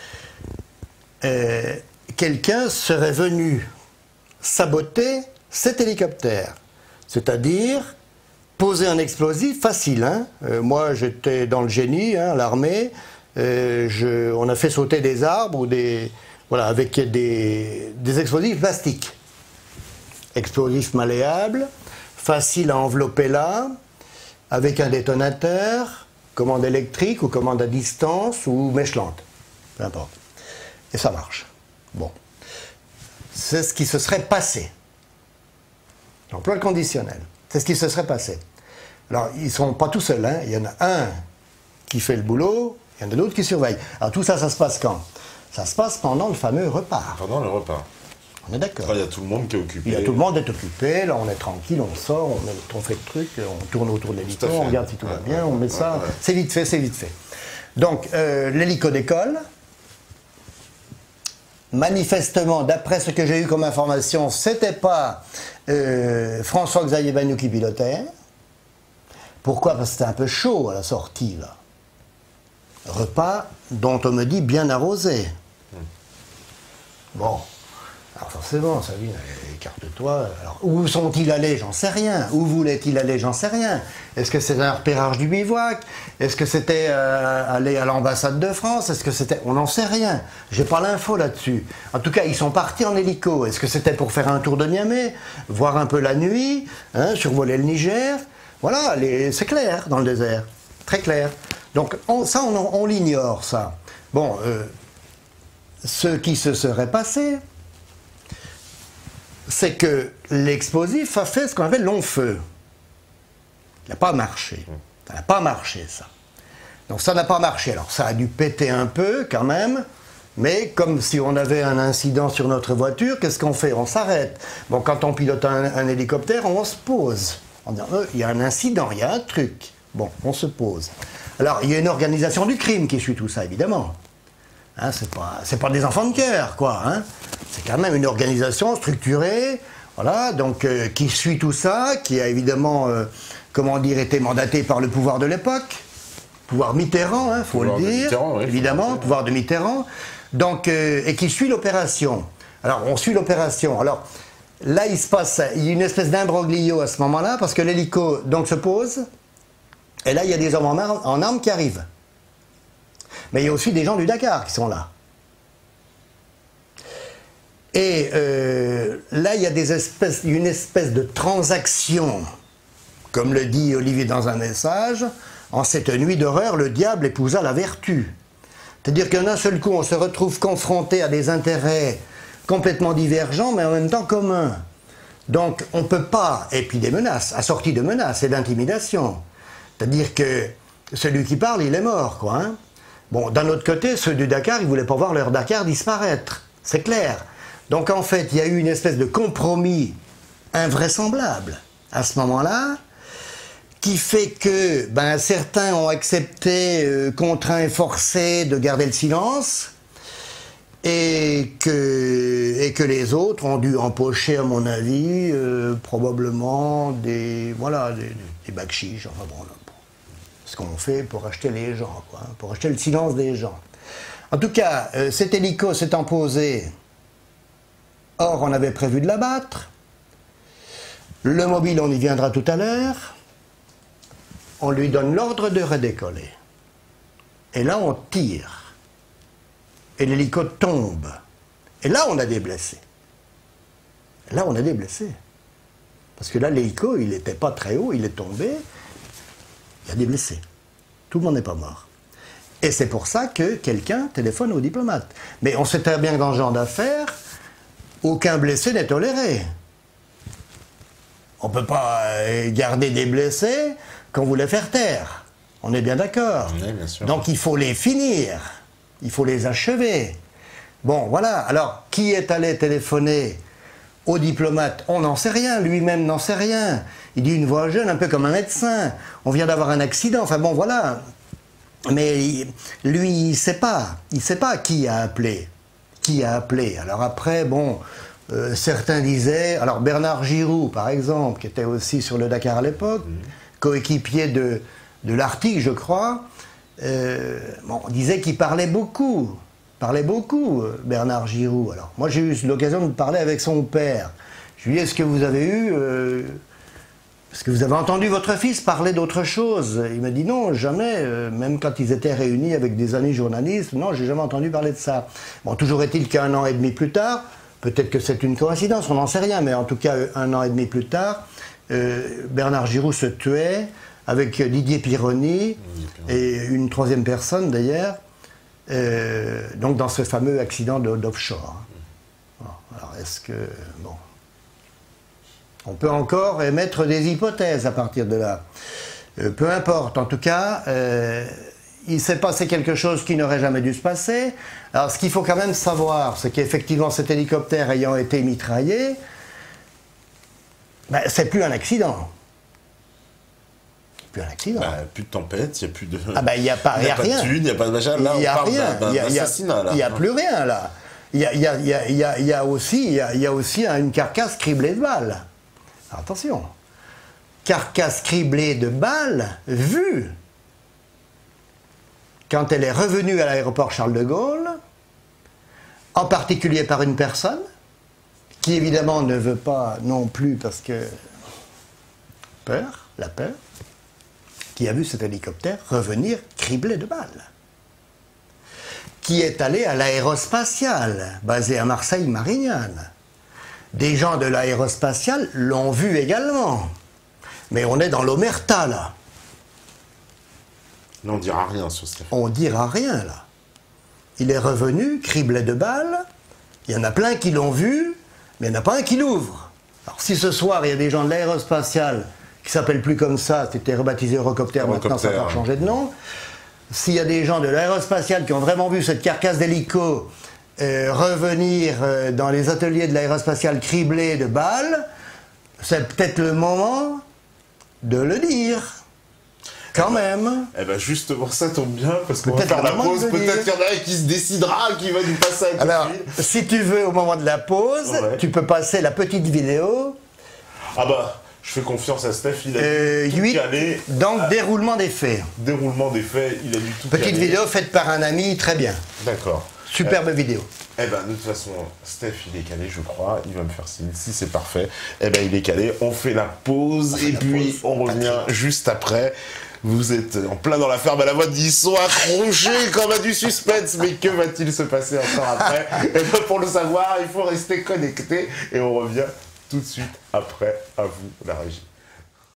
quelqu'un serait venu saboter cet hélicoptère. C'est-à-dire poser un explosif facile. Hein. Moi, j'étais dans le génie, hein, l'armée. On a fait sauter des arbres ou voilà, avec des explosifs plastiques. Explosifs malléables, faciles à envelopper là, avec un détonateur, commande électrique ou commande à distance ou mèche lente. Peu importe. Et ça marche. Bon. C'est ce qui se serait passé. Emploi conditionnel. C'est ce qui se serait passé. Alors, ils ne sont pas tout seuls. Hein. Il y en a un qui fait le boulot, il y en a d'autres qui surveillent. Alors, tout ça, ça se passe quand? Ça se passe pendant le fameux repas. Pendant le repas. On est d'accord. Il y a tout le monde qui est occupé. Il y a tout le monde est occupé. Là, on est tranquille, on sort, on fait le truc, on tourne autour de l'hélico, on regarde si tout va bien, on met ça. C'est vite fait, c'est vite fait. Donc, l'hélico décolle. Manifestement, d'après ce que j'ai eu comme information, c'était pas François-Xavier Bagnou qui pilotait. Pourquoi? Parce que c'était un peu chaud à la sortie, là. Repas dont on me dit bien arrosé. Bon, alors forcément, Sabine, écarte-toi. Alors, où sont-ils allés? J'en sais rien. Où voulaient-ils aller? J'en sais rien. Est-ce que c'était un repérage du bivouac? Est-ce que c'était aller à l'ambassade de France? Est-ce que c'était... On n'en sait rien. J'ai pas l'info là-dessus. En tout cas, ils sont partis en hélico. Est-ce que c'était pour faire un tour de Niamey? Voir un peu la nuit? Hein, survoler le Niger? Voilà, c'est clair dans le désert. Très clair. Donc, on l'ignore, ça. Bon, ce qui se serait passé, c'est que l'explosif a fait ce qu'on appelle long feu. Il n'a pas marché. Ça n'a pas marché, ça. Donc ça n'a pas marché. Alors ça a dû péter un peu, quand même, mais comme si on avait un incident sur notre voiture, qu'est-ce qu'on fait? On s'arrête. Bon, quand on pilote un hélicoptère, on se pose. On dit, il y a un incident, il y a un truc. Bon, on se pose. Alors, il y a une organisation du crime qui suit tout ça, évidemment. Hein, c'est pas des enfants de cœur, quoi. Hein. C'est quand même une organisation structurée, voilà, donc qui suit tout ça, qui a évidemment, comment dire, été mandatée par le pouvoir de l'époque, pouvoir Mitterrand, hein, faut le dire, oui, évidemment, pouvoir de Mitterrand, donc et qui suit l'opération. Alors, on suit l'opération. Alors, là, il y a une espèce d'imbroglio à ce moment-là, parce que l'hélico donc se pose. Et là, il y a des hommes en armes qui arrivent. Mais il y a aussi des gens du Dakar qui sont là. Et là, il y a une espèce de transaction, comme le dit Olivier dans un message, en cette nuit d'horreur, le diable épousa la vertu. C'est-à-dire qu'un seul coup, on se retrouve confronté à des intérêts complètement divergents, mais en même temps communs. Donc, on ne peut pas, et puis des menaces, assorties de menaces et d'intimidation. C'est-à-dire que celui qui parle, il est mort, quoi. Hein. Bon, d'un autre côté, ceux du Dakar, ils ne voulaient pas voir leur Dakar disparaître. C'est clair. Donc, en fait, il y a eu une espèce de compromis invraisemblable à ce moment-là, qui fait que certains ont accepté, contraints et forcés, de garder le silence, et que les autres ont dû empocher, à mon avis, probablement des bacs chiches, enfin bon, ce qu'on fait pour acheter les gens, quoi, hein, pour acheter le silence des gens. En tout cas, cet hélico s'étant posé, or on avait prévu de l'abattre, le mobile, on y viendra tout à l'heure, on lui donne l'ordre de redécoller. Et là, on tire. Et l'hélico tombe. Et là, on a des blessés. Là, on a des blessés. Parce que là, l'hélico, il n'était pas très haut, il est tombé. Il y a des blessés. Tout le monde n'est pas mort. Et c'est pour ça que quelqu'un téléphone aux diplomates. Mais on sait très bien que dans ce genre d'affaires, aucun blessé n'est toléré. On ne peut pas garder des blessés qu'on voulait faire taire. On est bien d'accord. Oui, bien sûr. Donc il faut les finir. Il faut les achever. Bon, voilà. Alors, qui est allé téléphoner au diplomate? On n'en sait rien. Lui-même n'en sait rien. Il dit une voix jeune, un peu comme un médecin. On vient d'avoir un accident. Enfin bon, voilà. Mais lui, il ne sait pas. Il ne sait pas qui a appelé. Qui a appelé. Alors après, bon, certains disaient... Alors Bernard Giroux, par exemple, qui était aussi sur le Dakar à l'époque, coéquipier de l'Arctique, je crois, on disait qu'il parlait beaucoup, Bernard Giroux. Alors, moi, j'ai eu l'occasion de parler avec son père. Je lui ai dit, est-ce que vous avez entendu votre fils parler d'autre chose? Il m'a dit non, jamais, même quand ils étaient réunis avec des amis journalistes, non, j'ai jamais entendu parler de ça. Bon, toujours est-il qu'un an et demi plus tard, peut-être que c'est une coïncidence, on n'en sait rien, mais en tout cas, un an et demi plus tard, Bernard Giroux se tuait avec Didier Pironi et une troisième personne d'ailleurs, donc dans ce fameux accident d'offshore. Bon, alors est-ce que... Bon... On peut encore émettre des hypothèses à partir de là. Peu importe, en tout cas, il s'est passé quelque chose qui n'aurait jamais dû se passer. Alors ce qu'il faut quand même savoir, c'est qu'effectivement cet hélicoptère ayant été mitraillé, ben, c'est plus un accident. Plus un accident. Plus de tempête, il n'y a plus de... Ah ben, il n'y a pas rien. Il n'y a pas de thune, il n'y a pas de machin. Là, on parle d'un assassinat. Il n'y a plus rien, là. Il y a aussi une carcasse criblée de balles. Alors, attention. Carcasse criblée de balles vue quand elle est revenue à l'aéroport Charles de Gaulle, en particulier par une personne qui évidemment ne veut pas non plus parce que la peur, qui a vu cet hélicoptère revenir criblé de balles, qui est allé à l'aérospatiale, basée à Marseille-Marignane. Des gens de l'aérospatiale l'ont vu également. Mais on est dans l'omerta, là. Là, on ne dira rien sur ce fait. On ne dira rien, là. Il est revenu, criblé de balles. Il y en a plein qui l'ont vu, mais il n'y en a pas un qui l'ouvre. Alors, si ce soir, il y a des gens de l'aérospatiale qui ne s'appellent plus comme ça, c'était rebaptisé Eurocopter, maintenant ça va changer de nom. S'il y a des gens de l'aérospatiale qui ont vraiment vu cette carcasse d'hélico revenir dans les ateliers de l'aérospatiale criblés de balles, c'est peut-être le moment de le dire. Quand même. Eh ben justement, ça tombe bien, parce qu'on va faire la pause. Peut-être qu'il y en a un qui se décidera, qui va nous passer un coup de fil. Alors, si tu veux, au moment de la pause, tu peux passer la petite vidéo. Ah bah, je fais confiance à Steph, il a tout calé. Donc, déroulement des faits. Déroulement des faits, il a dû tout Petite vidéo faite par un ami, très bien. D'accord. Superbe vidéo. Eh ben, de toute façon, Steph, il est calé, je crois. Il va me faire signe. Si c'est parfait, eh ben, il est calé. On fait la pause et puis on revient juste après. Vous êtes en plein dans la ferme à la voix, ils sont accrochés comme à du suspense. Mais que va-t-il se passer encore après? Et ben, pour le savoir, il faut rester connecté. Et on revient tout de suite après. À vous, la régie.